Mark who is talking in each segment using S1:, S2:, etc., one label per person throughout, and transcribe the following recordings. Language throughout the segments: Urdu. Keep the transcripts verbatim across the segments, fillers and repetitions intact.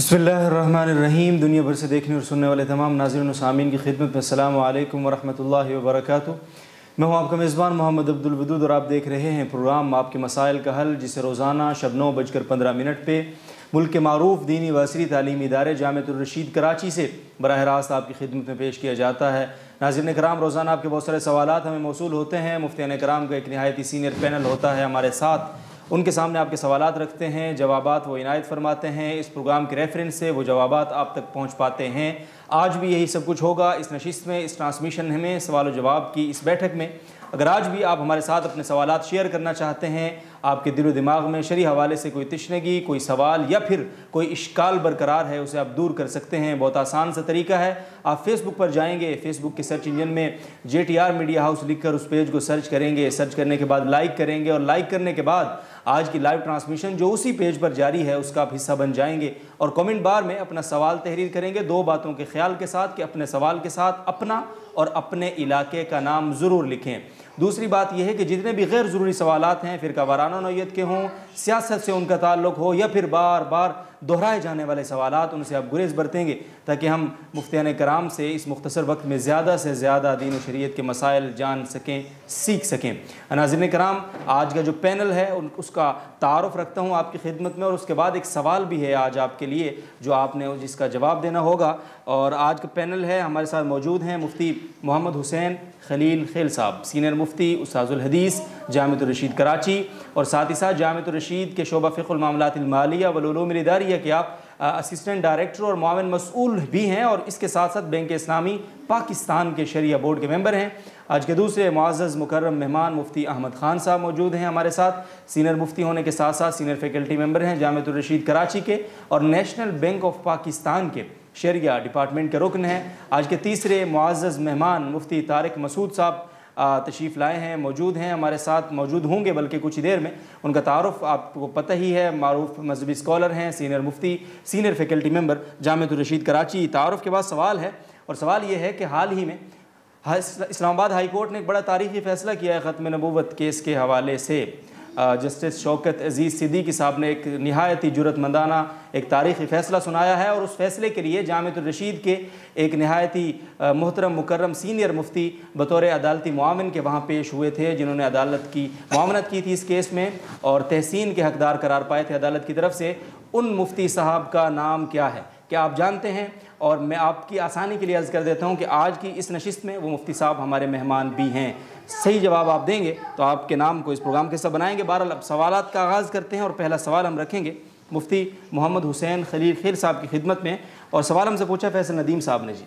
S1: बिस्मिल्लाहिर्रहमानिर्रहीम। दुनिया भर से देखने और सुनने वाले तमाम नाज़रीन और सामीन की खिदमत में अस्सलामु अलैकुम वरहमतुल्लाहि वबरकातुहू। मैं हूँ आपका मेज़बान मोहम्मद अब्दुल वदूद और आप देख रहे हैं प्रोग्राम आपके मसाइल का हल, जिसे रोज़ाना शब नौ बजकर पंद्रह मिनट पे मुल्क के मारूफ दीनी व असरी तालीमी इदारे जामिअतुर रशीद कराची से बराह रास्त आपकी खिदमत में पेश किया जाता है। नाज़रीन कराम, रोज़ाना आपके बहुत सारे सवालात हमें मौसूल होते हैं। मुफ्तियान कराम का एक नहायती सीनियर पैनल होता है हमारे साथ, उनके सामने आपके सवालात रखते हैं, जवाबात वो इनायत फरमाते हैं। इस प्रोग्राम के रेफरेंस से वो जवाबात आप तक पहुँच पाते हैं। आज भी यही सब कुछ होगा इस नशिस्त में, इस ट्रांसमिशन में, सवाल व जवाब की इस बैठक में। अगर आज भी आप हमारे साथ अपने सवालात शेयर करना चाहते हैं, आपके दिलो दिमाग में शरई हवाले से कोई तिश्नगी, कोई सवाल या फिर कोई इश्काल बरकरार है, उसे आप दूर कर सकते हैं। बहुत आसान सा तरीका है। आप फेसबुक पर जाएंगे, फेसबुक के सर्च इंजन में J T R media house लिखकर उस पेज को सर्च करेंगे। सर्च करने के बाद लाइक करेंगे और लाइक करने के बाद आज की लाइव ट्रांसमिशन जो उसी पेज पर जारी है उसका आप हिस्सा बन जाएंगे और कमेंट बार में अपना सवाल तहरीर करेंगे, दो बातों के ख्याल के साथ कि अपने सवाल के साथ अपना और अपने इलाके का नाम ज़रूर लिखें। दूसरी बात यह है कि जितने भी गैर ज़रूरी सवालात हैं, फ़िरका वाराना नौइयत के हों, सियासत से उनका ताल्लुक़ हो या फिर बार बार दोहराए जाने वाले सवालात, उनसे आप गुरेज़ बरतेंगे ताकि हम मुफ्तियान कराम से इस मुख्तसर वक्त में ज़्यादा से ज़्यादा दीन व शरीयत के मसाइल जान सकें, सीख सकें। नाज़रीन कराम, आज का जो पैनल है उन उसका तारुफ़ रखता हूँ आपकी खिदमत में और उसके बाद एक सवाल भी है आज आपके लिए जो आपने जिसका जवाब देना होगा। और आज का पैनल है, हमारे साथ मौजूद हैं मुफ्ती मोहम्मद हुसैन खलील खेल साहब, सीनियर मुफ्ती उस्ताजुल हदीस जामिअतुर रशीद कराची और साथ ही साथ जामिअतुर रशीद के शोबा फ़िक़्हुल मामलातिल मालिया वल उलूमिल इदारिया के आप असिस्टेंट डायरेक्टर और मुआविन मसऊल भी हैं और इसके साथ साथ बैंक इस्लामी पाकिस्तान के शरिया बोर्ड के मेंबर हैं। आज के दूसरे मुअज़्ज़ज़ मुकर्रम मेहमान मुफ्ती अहमद ख़ान साहब मौजूद हैं हमारे साथ। सीनियर मुफ्ती होने के साथ साथ सीनियर फैकल्टी मेंबर हैं जामिअतुर रशीद कराची के और नेशनल बैंक ऑफ पाकिस्तान के शरिया डिपार्टमेंट के रुकन हैं। आज के तीसरे मुअज़्ज़ज़ मेहमान मुफ्ती तारिक मसूद साहब तशरीफ़ लाए हैं, मौजूद हैं हमारे साथ, मौजूद होंगे बल्कि कुछ ही देर में। उनका तारुफ़ आपको पता ही है, मारूफ मजहबी स्कॉलर हैं, सीनियर मुफ्ती, senior faculty member Jamiatur Rasheed Karachi. तारुफ़ के बाद सवाल है और सवाल ये है कि हाल ही में इस्लामाबाद हाई कोर्ट ने एक बड़ा तारीख़ी फ़ैसला किया है ख़त्म नबूवत केस के हवाले से। जस्टिस शौकत अज़ीज़ सिद्दीकी साहब ने एक नहायती जुरतमंदाना एक तारीख़ी फ़ैसला सुनाया है और उस फ़ैसले के लिए जामिअतुर रशीद के एक नहायती मोहतरम मुकर्रम सीनियर मुफ्ती बतौर अदालती मुआविन के वहाँ पेश हुए थे, जिन्होंने अदालत की मुआवनत की थी इस केस में और तहसीन के हकदार करार पाए थे अदालत की तरफ से। उन मुफ्ती साहब का नाम क्या है, क्या आप जानते हैं? और मैं आपकी आसानी के लिए अर्ज़ कर देता हूँ कि आज की इस नशिस्त में वो मुफ्ती साहब हमारे मेहमान भी हैं। सही जवाब आप देंगे तो आपके नाम को इस प्रोग्राम के हिस्सा बनाएंगे। बहरहाल अब सवालात का आगाज़ करते हैं और पहला सवाल हम रखेंगे मुफ्ती मोहम्मद हुसैन खलील खेल साहब की खिदमत में। और सवाल हमसे पूछा फैसल नदीम साहब ने जी,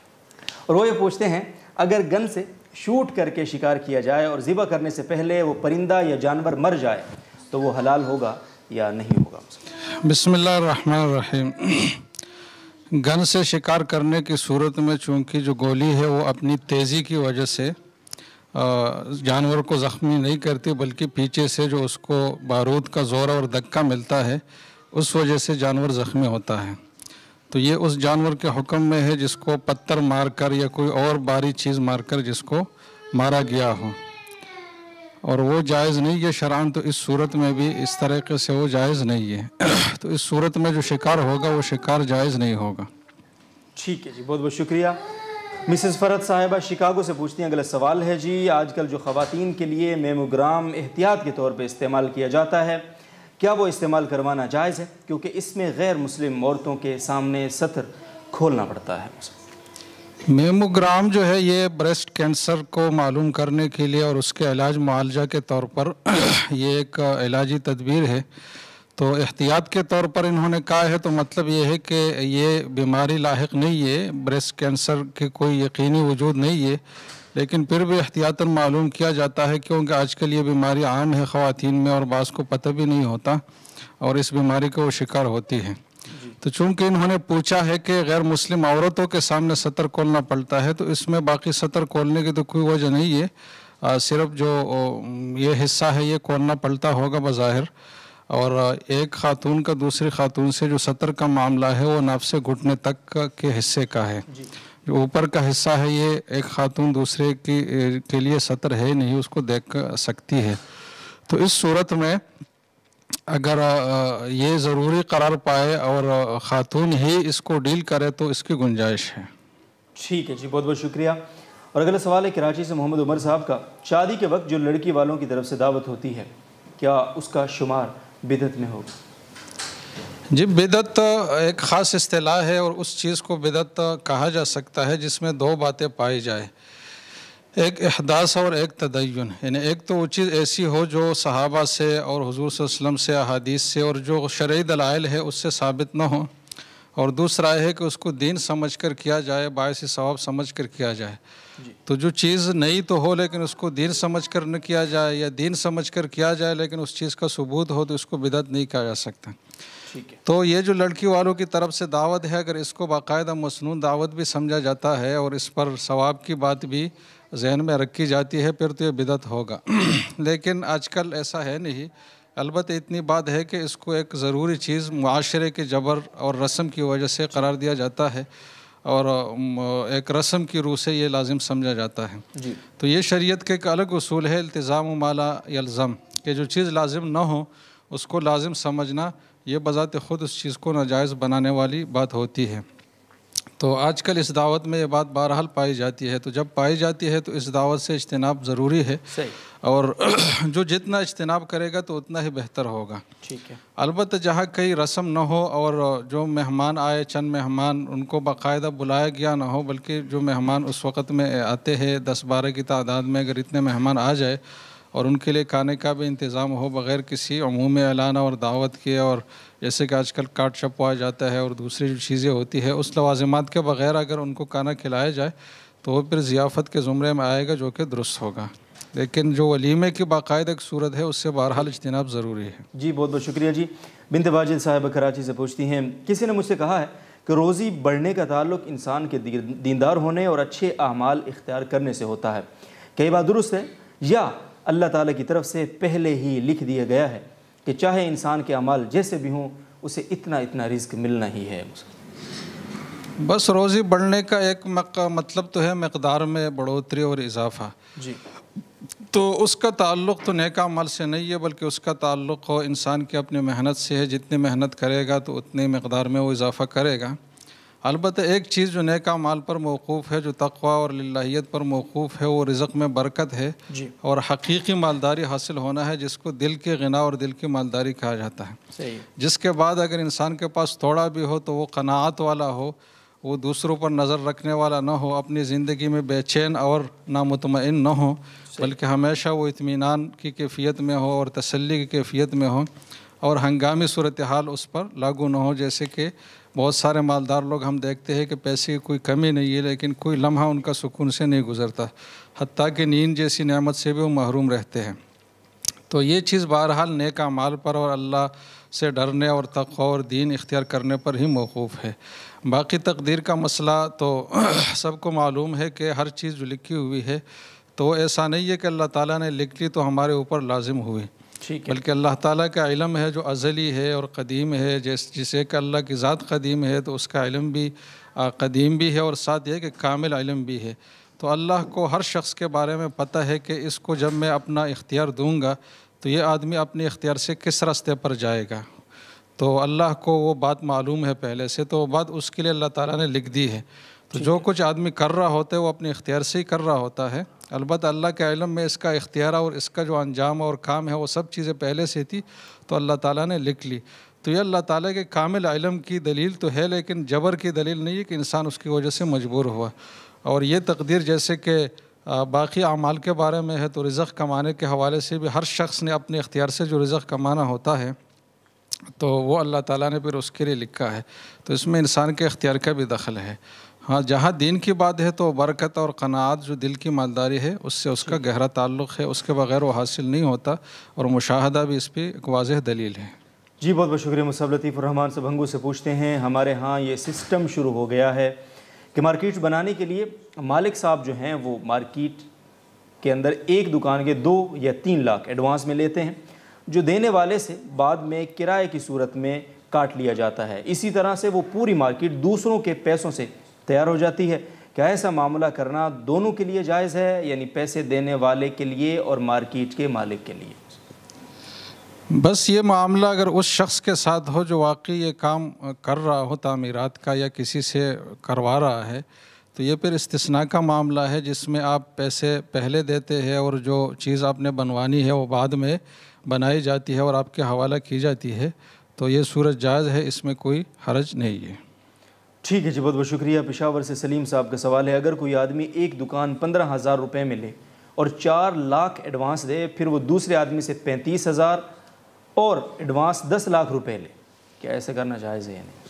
S1: और वो ये पूछते हैं, अगर गन से शूट करके शिकार किया जाए और ज़िबा करने से पहले वो परिंदा या जानवर मर जाए तो वो हलाल होगा या नहीं होगा?
S2: बिस्मिल्लाहिर्रहमानिर्रहीम। गन से शिकार करने की सूरत में चूँकि जो गोली है वो अपनी तेज़ी की वजह से जानवर को ज़ख्मी नहीं करती, बल्कि पीछे से जो उसको बारूद का ज़ोर और धक्का मिलता है उस वजह से जानवर ज़ख्मी होता है। तो ये उस जानवर के हुक्म में है जिसको पत्थर मारकर या कोई और भारी चीज़ मारकर जिसको मारा गया हो, और वो जायज़ नहीं है शरअन। तो इस सूरत में भी इस तरीके से वो जायज़ नहीं है। तो इस सूरत में जो शिकार होगा वो शिकार जायज़ नहीं होगा।
S1: ठीक है जी, बहुत बहुत शुक्रिया। मिसेस फ़रत साहिबा शिकागो से पूछती हैं, अगला सवाल है जी, आजकल जो ख़वातीन के लिए मेमोग्राम एहतियात के तौर पे इस्तेमाल किया जाता है, क्या वो इस्तेमाल करवाना जायज़ है? क्योंकि इसमें गैर मुस्लिम औरतों के सामने सतर खोलना पड़ता है।
S2: मेमोग्राम जो है ये ब्रेस्ट कैंसर को मालूम करने के लिए और उसके इलाज मुआलजा के तौर पर ये एक इलाजी तदबीर है। तो एहतियात के तौर पर इन्होंने कहा है, तो मतलब ये है कि ये बीमारी लाहिक नहीं है, ब्रेस्ट कैंसर के कोई यकीनी वजूद नहीं है, लेकिन फिर भी एहतियातन मालूम किया जाता है क्योंकि आजकल ये बीमारी आम है ख़वातीन में और बाज़ को पता भी नहीं होता और इस बीमारी का वो शिकार होती है। तो चूँकि इन्होंने पूछा है कि गैर मुस्लिम औरतों के सामने सतर खोलना पड़ता है, तो इसमें बाकी सतर खोलने की तो कोई वजह नहीं है, आ, सिर्फ जो ये हिस्सा है ये खोलना पड़ता होगा बज़ाहिर। और एक ख़ातून का दूसरी ख़ातून से जो सतर का मामला है वो नाफ से घुटने तक के हिस्से का है। जो ऊपर का हिस्सा है ये एक ख़ातून दूसरे की के लिए सतर है नहीं, उसको देख सकती है। तो इस सूरत में اگر یہ ضروری قرار پائے اور خاتون ہی اس کو ڈیل کرے تو اس کی گنجائش ہے۔
S1: ٹھیک ہے جی، بہت بہت شکریہ۔ اور اگلا سوال ہے کراچی سے محمد عمر صاحب کا، شادی کے وقت جو لڑکی والوں کی طرف سے دعوت ہوتی ہے کیا اس کا شمار بدعت میں ہوگا؟
S2: جی، بدعت ایک خاص اصطلاح ہے اور اس چیز کو بدعت کہا جا سکتا ہے جس میں دو باتیں پائی جائے، ایک احداث اور ایک تدین۔ یعنی ایک تو وہ چیز ایسی ہو جو صحابہ سے اور حضور صلی اللہ علیہ وسلم سے، احادیث سے اور جو شرعی دلائل ہے اس سے ثابت نہ ہو، اور دوسرا ہے کہ اس کو دین سمجھ کر کیا جائے، باعث ثواب سمجھ کر کیا جائے۔ تو جو چیز نئی تو ہو لیکن اس کو دین سمجھ کر نہ کیا جائے، یا دین سمجھ کر کیا جائے لیکن اس چیز کا ثبوت ہو، تو اس کو بدعت نہیں کہا جا سکتا۔ تو یہ جو لڑکی والوں کی طرف سے دعوت ہے، اگر اس کو باقاعدہ مسنون دعوت بھی سمجھا جاتا ہے اور اس پر ثواب کی بات بھی ذہن میں رکھی جاتی ہے، پھر تو یہ بدعت ہوگا۔ لیکن آج کل ایسا ہے نہیں۔ البتہ اتنی بات ہے کہ اس کو ایک ضروری چیز معاشرے کے جبر اور رسم کی وجہ سے قرار دیا جاتا ہے، اور ایک رسم کی روح سے یہ لازم سمجھا جاتا ہے۔ تو یہ شریعت کے ایک الگ اصول ہے، التزام ما لا یلزم، کہ جو چیز لازم نہ ہو اس کو لازم سمجھنا، یہ بذات خود اس چیز کو ناجائز بنانے والی بات ہوتی ہے۔ تو آج کل اس دعوت میں یہ بات بہرحال پائی جاتی ہے، تو جب پائی جاتی ہے تو اس دعوت سے اجتناب ضروری ہے، اور جو جتنا اجتناب کرے گا تو اتنا ہی بہتر ہوگا۔
S1: ٹھیک ہے۔
S2: البتہ جہاں کئی رسم نہ ہو اور جو مہمان آئے، چند مہمان، ان کو باقاعدہ بلایا گیا نہ ہو، بلکہ جو مہمان اس وقت میں آتے ہیں دس بارہ کی تعداد میں، اگر اتنے مہمان آ جائے اور ان کے لیے کھانے کا بھی انتظام ہو بغیر کسی عمومی اعلان اور دعوت کے، اور جیسے کہ آج کل کاٹ چھپوایا جاتا ہے اور دوسری جو چیزیں ہوتی ہے اس لوازمات کے بغیر اگر ان کو کھانا کھلایا جائے تو وہ پھر ضیافت کے زمرے میں آئے گا، جو کہ درست ہوگا۔ لیکن جو ولیمے کی باقاعدہ ایک صورت ہے اس سے بہرحال اجتناب ضروری ہے۔
S1: جی بہت بہت شکریہ جی۔ بنت واجد صاحبہ کراچی سے پوچھتی ہیں، کسی نے مجھ سے کہا ہے کہ روزی بڑھنے کا تعلق انسان کے دیندار ہونے اور اچھے اعمال اختیار کرنے سے ہوتا ہے، کیا یہ بات درست ہے، یا اللہ تعالیٰ کی طرف سے پہلے ہی لکھ دیا گیا ہے کہ چاہے انسان کے اعمال جیسے بھی ہوں اسے اتنا اتنا رزق ملنا ہی ہے؟
S2: بس روزی بڑھنے کا ایک مطلب تو ہے مقدار میں بڑھوتری اور اضافہ،
S1: جی،
S2: تو اس کا تعلق تو نیک اعمال سے نہیں ہے، بلکہ اس کا تعلق ہو انسان کی اپنی محنت سے ہے۔ جتنی محنت کرے گا تو اتنی مقدار میں وہ اضافہ کرے گا۔ البتہ ایک چیز جو نیک اعمال پر موقوف ہے، جو تقوی اور للہیت پر موقوف ہے، وہ رزق میں برکت ہے
S1: جی،
S2: اور حقیقی مالداری حاصل ہونا ہے، جس کو دل کے غنا اور دل کی مالداری کہا جاتا ہے۔
S1: صحیح۔ جس
S2: جس کے بعد اگر انسان کے پاس تھوڑا بھی ہو تو وہ قناعت والا ہو، وہ دوسروں پر نظر رکھنے والا نہ ہو، اپنی زندگی میں بے چین اور نامطمئن نہ ہو، بلکہ ہمیشہ وہ اطمینان کی کیفیت میں ہو اور تسلی کی کیفیت میں ہو، اور ہنگامی صورتحال اس پر لاگو نہ ہو۔ جیسے کہ بہت سارے مالدار لوگ ہم دیکھتے ہیں کہ پیسے کی کوئی کمی نہیں ہے لیکن کوئی لمحہ ان کا سکون سے نہیں گزرتا، حتیٰ کہ نیند جیسی نعمت سے بھی وہ محروم رہتے ہیں۔ تو یہ چیز بہرحال نیک اعمال پر اور اللہ سے ڈرنے اور تقوی اور دین اختیار کرنے پر ہی موقوف ہے۔ باقی تقدیر کا مسئلہ تو سب کو معلوم ہے کہ ہر چیز جو لکھی ہوئی ہے تو ایسا نہیں ہے کہ اللہ تعالیٰ نے لکھ لی تو ہمارے اوپر لازم ہوئی، بلکہ اللہ تعالیٰ کا علم ہے جو ازلی ہے اور قدیم ہے۔ جس جسے کہ اللہ کی ذات قدیم ہے تو اس کا علم بھی قدیم بھی ہے، اور ساتھ یہ کہ کامل علم بھی ہے۔ تو اللہ کو ہر شخص کے بارے میں پتہ ہے کہ اس کو جب میں اپنا اختیار دوں گا تو یہ آدمی اپنے اختیار سے کس راستے پر جائے گا، تو اللہ کو وہ بات معلوم ہے پہلے سے، تو وہ بات اس کے لیے اللہ تعالیٰ نے لکھ دی ہے۔ تو جو کچھ آدمی کر رہا ہوتا ہے وہ اپنے اختیار سے ہی کر رہا ہوتا ہے، البتہ اللہ کے علم میں اس کا اختیار اور اس کا جو انجام اور کام ہے وہ سب چیزیں پہلے سے تھی تو اللہ تعالیٰ نے لکھ لی۔ تو یہ اللہ تعالیٰ کے کامل علم کی دلیل تو ہے، لیکن جبر کی دلیل نہیں ہے کہ انسان اس کی وجہ سے مجبور ہوا۔ اور یہ تقدیر جیسے کہ باقی اعمال کے بارے میں ہے تو رزق کمانے کے حوالے سے بھی ہر شخص نے اپنے اختیار سے جو رزق کمانا ہوتا ہے تو وہ اللہ تعالیٰ نے پھر اس کے لیے لکھا ہے، تو اس میں انسان کے اختیار کا بھی دخل ہے۔ ہاں، جہاں دین کی بات ہے تو برکت اور قناعت جو دل کی مالداری ہے اس سے اس کا گہرا تعلق ہے، اس کے بغیر وہ حاصل نہیں ہوتا، اور مشاہدہ بھی اس پہ ایک واضح دلیل ہے۔
S1: جی بہت بہت شکریہ۔ مصعب لطیف الرحمان سے بھنگو سے پوچھتے ہیں، ہمارے ہاں یہ سسٹم شروع ہو گیا ہے کہ مارکیٹ بنانے کے لیے مالک صاحب جو ہیں وہ مارکیٹ کے اندر ایک دکان کے دو یا تین لاکھ ایڈوانس میں لیتے ہیں، جو دینے والے سے بعد میں کرائے کی صورت میں کاٹ لیا جاتا ہے۔ اسی طرح سے وہ پوری مارکیٹ دوسروں کے پیسوں سے تیار ہو جاتی ہے۔ کیا ایسا معاملہ کرنا دونوں کے لیے جائز ہے، یعنی پیسے دینے والے کے لیے اور مارکیٹ کے مالک کے لیے؟
S2: بس یہ معاملہ اگر اس شخص کے ساتھ ہو جو واقعی یہ کام کر رہا ہو تعمیرات کا یا کسی سے کروا رہا ہے تو یہ پھر استثناء کا معاملہ ہے، جس میں آپ پیسے پہلے دیتے ہیں اور جو چیز آپ نے بنوانی ہے وہ بعد میں بنائی جاتی ہے اور آپ کے حوالہ کی جاتی ہے، تو یہ صورت جائز ہے، اس میں کوئی حرج نہیں ہے۔
S1: ٹھیک ہے جی، بہت بہت شکریہ۔ پشاور سے سلیم صاحب کا سوال ہے، اگر کوئی آدمی ایک دکان پندرہ ہزار روپے میں لے اور چار لاکھ ایڈوانس دے، پھر وہ دوسرے آدمی سے پینتیس ہزار اور ایڈوانس دس لاکھ روپے لے، کیا ایسے کرنا جائز ہے یا نہیں؟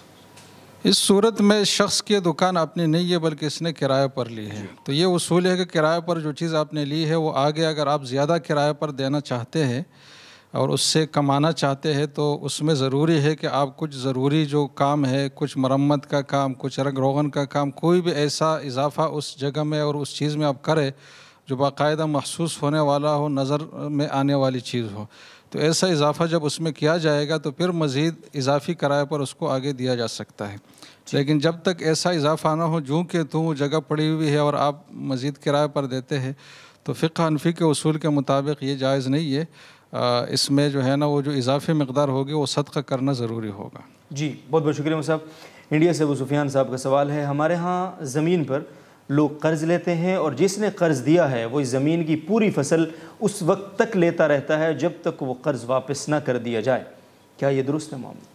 S2: اس صورت میں شخص کی دکان اپنی نہیں ہے بلکہ اس نے کرایہ پر لی ہے، تو یہ اصول ہے کہ کرایہ پر جو چیز آپ نے لی ہے وہ آگے اگر آپ زیادہ کرایہ پر دینا چاہتے ہیں اور اس سے کمانا چاہتے ہیں تو اس میں ضروری ہے کہ آپ کچھ ضروری جو کام ہے، کچھ مرمت کا کام، کچھ رنگ روغن کا کام، کوئی بھی ایسا اضافہ اس جگہ میں اور اس چیز میں آپ کرے جو باقاعدہ محسوس ہونے والا ہو، نظر میں آنے والی چیز ہو، تو ایسا اضافہ جب اس میں کیا جائے گا تو پھر مزید اضافی کرایہ پر اس کو آگے دیا جا سکتا ہے۔ لیکن جب تک ایسا اضافہ نہ ہو جوں کہ توں جگہ پڑی ہوئی ہے اور آپ مزید کرایہ پر دیتے ہیں تو فقہ حنفی کے اصول کے مطابق یہ جائز نہیں ہے، اس میں جو ہے نا وہ جو اضافی مقدار ہوگی وہ صدقہ کرنا ضروری ہوگا۔
S1: جی بہت بہت شکریہ صاحب۔ انڈیا سے ابو سفیان صاحب کا سوال ہے، ہمارے ہاں زمین پر لوگ قرض لیتے ہیں اور جس نے قرض دیا ہے وہ اس زمین کی پوری فصل اس وقت تک لیتا رہتا ہے جب تک وہ قرض واپس نہ کر دیا جائے، کیا یہ درست ہے معاملہ؟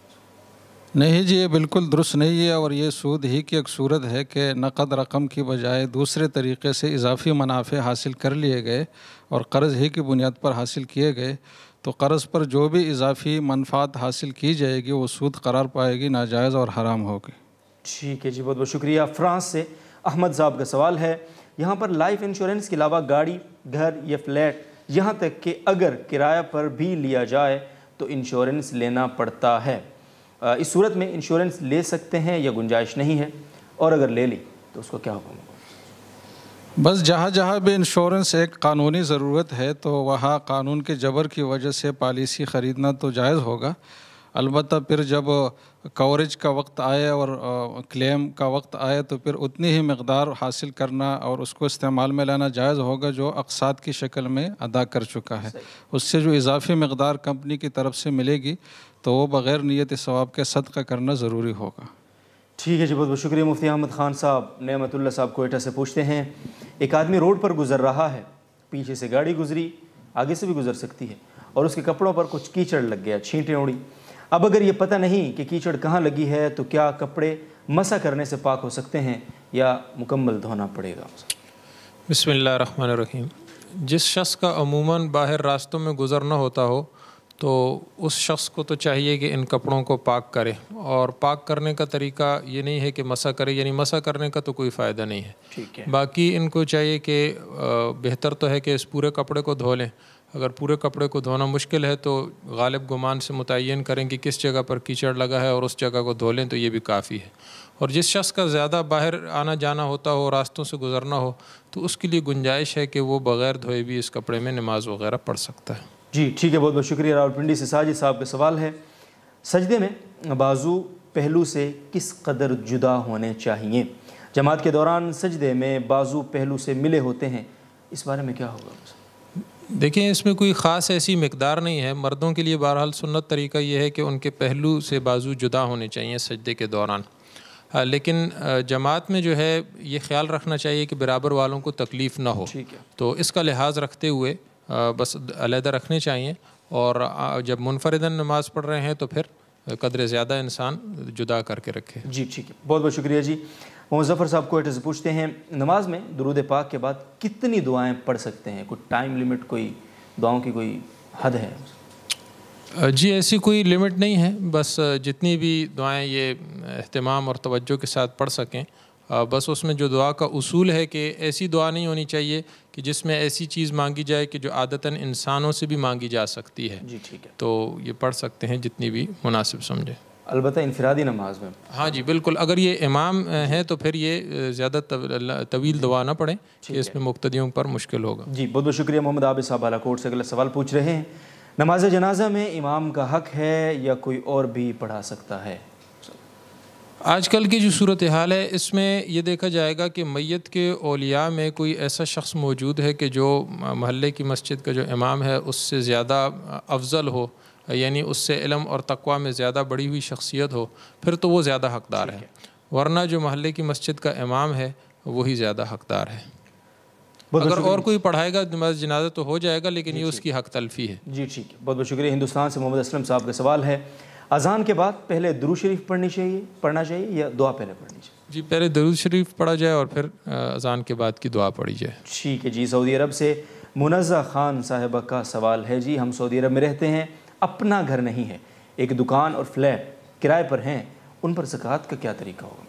S2: نہیں جی، یہ بالکل درست نہیں ہے، اور یہ سود ہی کی ایک صورت ہے کہ نقد رقم کی بجائے دوسرے طریقے سے اضافی منافع حاصل کر لیے گئے اور قرض ہی کی بنیاد پر حاصل کیے گئے، تو قرض پر جو بھی اضافی منفعت حاصل کی جائے گی وہ سود قرار پائے گی، ناجائز اور حرام ہوگی۔
S1: ٹھیک ہے جی، بہت بہت شکریہ۔ فرانس سے احمد صاحب کا سوال ہے، یہاں پر لائف انشورنس کے علاوہ گاڑی، گھر یا فلیٹ، یہاں تک کہ اگر کرایہ پر بھی لیا جائے تو انشورنس لینا پڑتا ہے، اس صورت میں انشورنس لے سکتے ہیں یا گنجائش نہیں ہے، اور اگر لے لی تو اس کو کیا حکم ہوگا؟
S2: بس جہاں جہاں بھی انشورنس ایک قانونی ضرورت ہے تو وہاں قانون کے جبر کی وجہ سے پالیسی خریدنا تو جائز ہوگا، البتہ پھر جب کوریج کا وقت آئے اور کلیم کا وقت آئے تو پھر اتنی ہی مقدار حاصل کرنا اور اس کو استعمال میں لانا جائز ہوگا جو اقساط کی شکل میں ادا کر چکا ہے۔ اس سے جو اضافی مقدار کمپنی کی طرف سے ملے گی تو وہ بغیر نیت ثواب کے صدقہ کرنا ضروری ہوگا۔
S1: ٹھیک ہے جی، بہت بہت شکریہ۔ مفتی احمد خان صاحب نعمت اللہ صاحب کوئٹہ سے پوچھتے ہیں، ایک آدمی روڈ پر گزر رہا ہے، پیچھے سے گاڑی گزری، آگے سے بھی گزر سکتی ہے، اور اس کے کپڑوں پر کچھ کیچڑ لگ گیا، چھینٹیں اڑی۔ اب اگر یہ پتہ نہیں کہ کیچڑ کہاں لگی ہے تو کیا کپڑے مسح کرنے سے پاک ہو سکتے ہیں یا مکمل دھونا پڑے گا؟
S3: بسم اللہ الرحمن الرحیم۔ جس شخص کا عموماً باہر راستوں میں گزرنا ہوتا ہو تو اس شخص کو تو چاہیے کہ ان کپڑوں کو پاک کرے، اور پاک کرنے کا طریقہ یہ نہیں ہے کہ مسح کرے، یعنی مسح کرنے کا تو کوئی فائدہ نہیں ہے۔
S1: ٹھیک ہے،
S3: باقی ان کو چاہیے کہ بہتر تو ہے کہ اس پورے کپڑے کو دھو لیں، اگر پورے کپڑے کو دھونا مشکل ہے تو غالب گمان سے متعین کریں کہ کس جگہ پر کیچڑ لگا ہے اور اس جگہ کو دھو لیں تو یہ بھی کافی ہے۔ اور جس شخص کا زیادہ باہر آنا جانا ہوتا ہو، راستوں سے گزرنا ہو، تو اس کے لیے گنجائش ہے کہ وہ بغیر دھوئے بھی اس کپڑے میں نماز وغیرہ پڑھ سکتا ہے۔
S1: جی ٹھیک ہے، بہت بہت شکریہ۔ راولپنڈی سے ساجد صاحب کا سوال ہے، سجدے میں بازو پہلو سے کس قدر جدا ہونے چاہیے؟ جماعت کے دوران سجدے میں بازو پہلو سے ملے ہوتے ہیں، اس بارے میں کیا ہوگا؟
S3: دیکھیں، اس میں کوئی خاص ایسی مقدار نہیں ہے، مردوں کے لیے بہرحال سنت طریقہ یہ ہے کہ ان کے پہلو سے بازو جدا ہونے چاہیے سجدے کے دوران، لیکن جماعت میں جو ہے یہ خیال رکھنا چاہیے کہ برابر والوں کو تکلیف نہ ہو، تو اس کا لحاظ رکھتے ہوئے بس علیحدہ رکھنے چاہیے، اور جب منفردن نماز پڑھ رہے ہیں تو پھر قدر زیادہ انسان جدا کر کے رکھے۔
S1: جی ٹھیک ہے، بہت بہت شکریہ جی۔ مظفر صاحب کوئٹہ سے پوچھتے ہیں، نماز میں درود پاک کے بعد کتنی دعائیں پڑھ سکتے ہیں؟ کوئی ٹائم لمٹ، کوئی دعاؤں کی کوئی حد ہے؟
S3: جی ایسی کوئی لمٹ نہیں ہے، بس جتنی بھی دعائیں یہ اہتمام اور توجہ کے ساتھ پڑھ سکیں، بس اس میں جو دعا کا اصول ہے کہ ایسی دعا نہیں ہونی چاہیے کہ جس میں ایسی چیز مانگی جائے کہ جو عادتاً انسانوں سے بھی مانگی جا سکتی ہے۔
S1: جی ٹھیک ہے،
S3: تو یہ پڑھ سکتے ہیں جتنی بھی مناسب سمجھے،
S1: البتہ انفرادی نماز میں۔
S3: ہاں جی بالکل، اگر یہ امام ہے تو پھر یہ زیادہ طویل دعا نہ پڑھیں کہ اس میں مقتدیوں پر مشکل ہوگا۔
S1: جی بہت بہت شکریہ۔ محمد عابد صاحب بالا کوٹ سے اگلا سوال پوچھ رہے ہیں، نماز جنازہ میں امام کا حق ہے یا کوئی اور بھی پڑھا سکتا ہے؟
S3: آج کل کی جو صورتحال ہے اس میں یہ دیکھا جائے گا کہ میت کے اولیاء میں کوئی ایسا شخص موجود ہے کہ جو محلے کی مسجد کا جو امام ہے اس سے زیادہ افضل ہو، یعنی اس سے علم اور تقوی میں زیادہ بڑی ہوئی شخصیت ہو، پھر تو وہ زیادہ حقدار ہے، ورنہ جو محلے کی مسجد کا امام ہے وہی زیادہ حقدار ہے۔ اگر اور کوئی پڑھائے گا نماز جنازہ تو ہو جائے گا، لیکن یہ اس کی حق تلفی ہے۔
S1: جی ٹھیک ہے، بہت بہت شکریہ۔ ہندوستان سے محمد اسلم صاحب کا سوال ہے، اذان کے بعد پہلے درود شریف پڑھنی چاہیے پڑھنا چاہیے یا دعا پہلے پڑھنی چاہیے؟
S3: جی پہلے درود شریف پڑھا جائے اور پھر اذان کے بعد کی دعا پڑھی جائے۔
S1: ٹھیک ہے جی۔ سعودی عرب سے منزہ خان صاحبہ کا سوال ہے، جی ہم سعودی عرب میں رہتے ہیں، اپنا گھر نہیں ہے، ایک دکان اور فلیٹ کرائے پر ہیں، ان پر زکوٰۃ کا کیا طریقہ ہوگا؟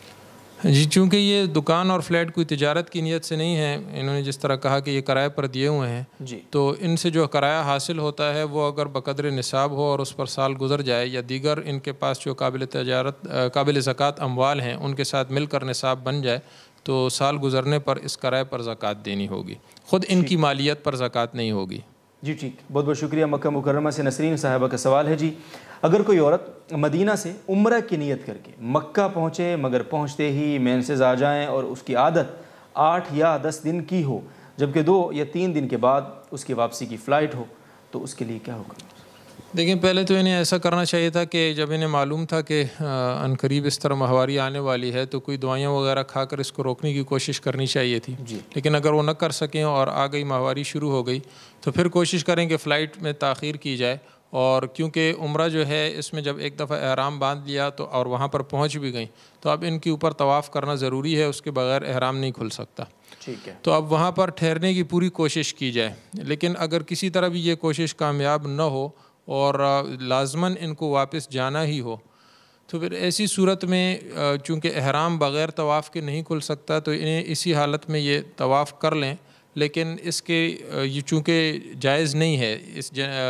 S3: جی چونکہ یہ دکان اور فلیٹ کوئی تجارت کی نیت سے نہیں ہے، انہوں نے جس طرح کہا کہ یہ کرائے پر دیے ہوئے ہیں،
S1: جی
S3: تو ان سے جو کرایہ حاصل ہوتا ہے وہ اگر بقدر نصاب ہو اور اس پر سال گزر جائے، یا دیگر ان کے پاس جو قابل تجارت قابل زکوٰۃ اموال ہیں ان کے ساتھ مل کر نصاب بن جائے، تو سال گزرنے پر اس کرائے پر زکوٰۃ دینی ہوگی، خود ان کی مالیت پر زکوٰۃ نہیں ہوگی۔
S1: جی ٹھیک، بہت بہت شکریہ۔ مکہ مکرمہ سے نسرین صاحبہ کا سوال ہے، جی اگر کوئی عورت مدینہ سے عمرہ کی نیت کر کے مکہ پہنچے مگر پہنچتے ہی مینسز آ جائیں اور اس کی عادت آٹھ یا دس دن کی ہو، جبکہ دو یا تین دن کے بعد اس کی واپسی کی فلائٹ ہو، تو اس کے لیے کیا ہوگا؟
S3: دیکھیں پہلے تو انہیں ایسا کرنا چاہیے تھا کہ جب انہیں معلوم تھا کہ عنقریب اس طرح ماہواری آنے والی ہے تو کوئی دوائیاں وغیرہ کھا کر اس کو روکنے کی کوشش کرنی چاہیے تھی،
S1: جی
S3: لیکن اگر وہ نہ کر سکیں اور آ گئی ماہواری شروع ہو گئی تو پھر کوشش کریں کہ فلائٹ میں تاخیر کی جائے، اور کیونکہ عمرہ جو ہے اس میں جب ایک دفعہ احرام باندھ لیا تو اور وہاں پر پہنچ بھی گئیں تو اب ان کے اوپر طواف کرنا ضروری ہے، اس کے بغیر احرام نہیں کھل سکتا،
S1: ٹھیک ہے،
S3: تو اب وہاں پر ٹھہرنے کی پوری کوشش کی جائے۔ لیکن اگر کسی طرح بھی یہ کوشش کامیاب نہ ہو اور لازماً ان کو واپس جانا ہی ہو، تو پھر ایسی صورت میں چونکہ احرام بغیر طواف کے نہیں کھل سکتا تو انہیں اسی حالت میں یہ طواف کر لیں، لیکن اس کے یہ چونکہ جائز نہیں ہے، اس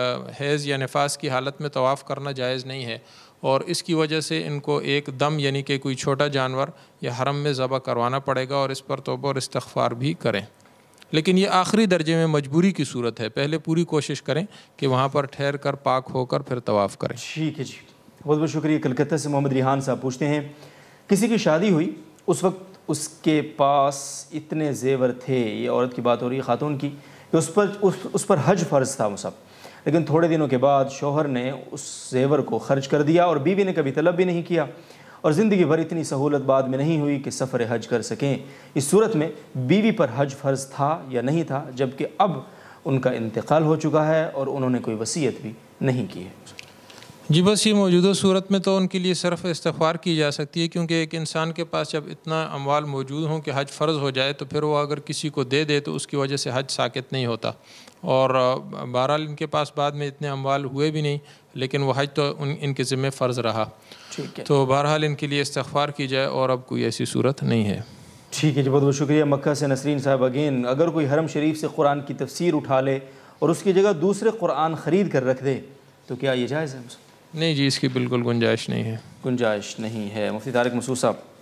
S3: حیض یا نفاس کی حالت میں طواف کرنا جائز نہیں ہے، اور اس کی وجہ سے ان کو ایک دم یعنی کہ کوئی چھوٹا جانور یا حرم میں ذبح کروانا پڑے گا، اور اس پر توبہ اور استغفار بھی کریں، لیکن یہ آخری درجے میں مجبوری کی صورت ہے، پہلے پوری کوشش کریں کہ وہاں پر ٹھہر کر پاک ہو کر پھر طواف کریں۔
S1: ٹھیک ہے جی، بہت بہت شکریہ۔ کلکتہ سے محمد ریحان صاحب پوچھتے ہیں، کسی کی شادی ہوئی، اس وقت اس کے پاس اتنے زیور تھے، یہ عورت کی بات ہو رہی ہے خاتون کی، کہ اس پر اس, اس پر حج فرض تھا وہ سب، لیکن تھوڑے دنوں کے بعد شوہر نے اس زیور کو خرچ کر دیا اور بیوی نے کبھی طلب بھی نہیں کیا، اور زندگی بھر اتنی سہولت بعد میں نہیں ہوئی کہ سفر حج کر سکیں، اس صورت میں بیوی پر حج فرض تھا یا نہیں تھا، جبکہ اب ان کا انتقال ہو چکا ہے اور انہوں نے کوئی وصیت بھی نہیں کی ہے؟
S3: جی بس یہ موجودہ صورت میں تو ان کے لیے صرف استغفار کی جا سکتی ہے، کیونکہ ایک انسان کے پاس جب اتنا اموال موجود ہوں کہ حج فرض ہو جائے تو پھر وہ اگر کسی کو دے دے تو اس کی وجہ سے حج ساقط نہیں ہوتا، اور بہرحال ان کے پاس بعد میں اتنے اموال ہوئے بھی نہیں، لیکن وہ حج تو ان ان کے ذمہ فرض رہا،
S1: ٹھیک ہے،
S3: تو بہرحال ان کے لیے استغفار کی جائے اور اب کوئی ایسی صورت نہیں ہے۔
S1: ٹھیک ہے جی، بہت بہت شکریہ۔ مکہ سے نسرین صاحب اگین، اگر کوئی حرم شریف سے قرآن کی تفسیر اٹھا لے اور اس کی جگہ دوسرے قرآن خرید کر رکھ دے تو کیا یہ جائز ہے؟
S3: نہیں جی، اس کی بالکل گنجائش نہیں ہے،
S1: گنجائش نہیں ہے۔ مفتی طارق مسعود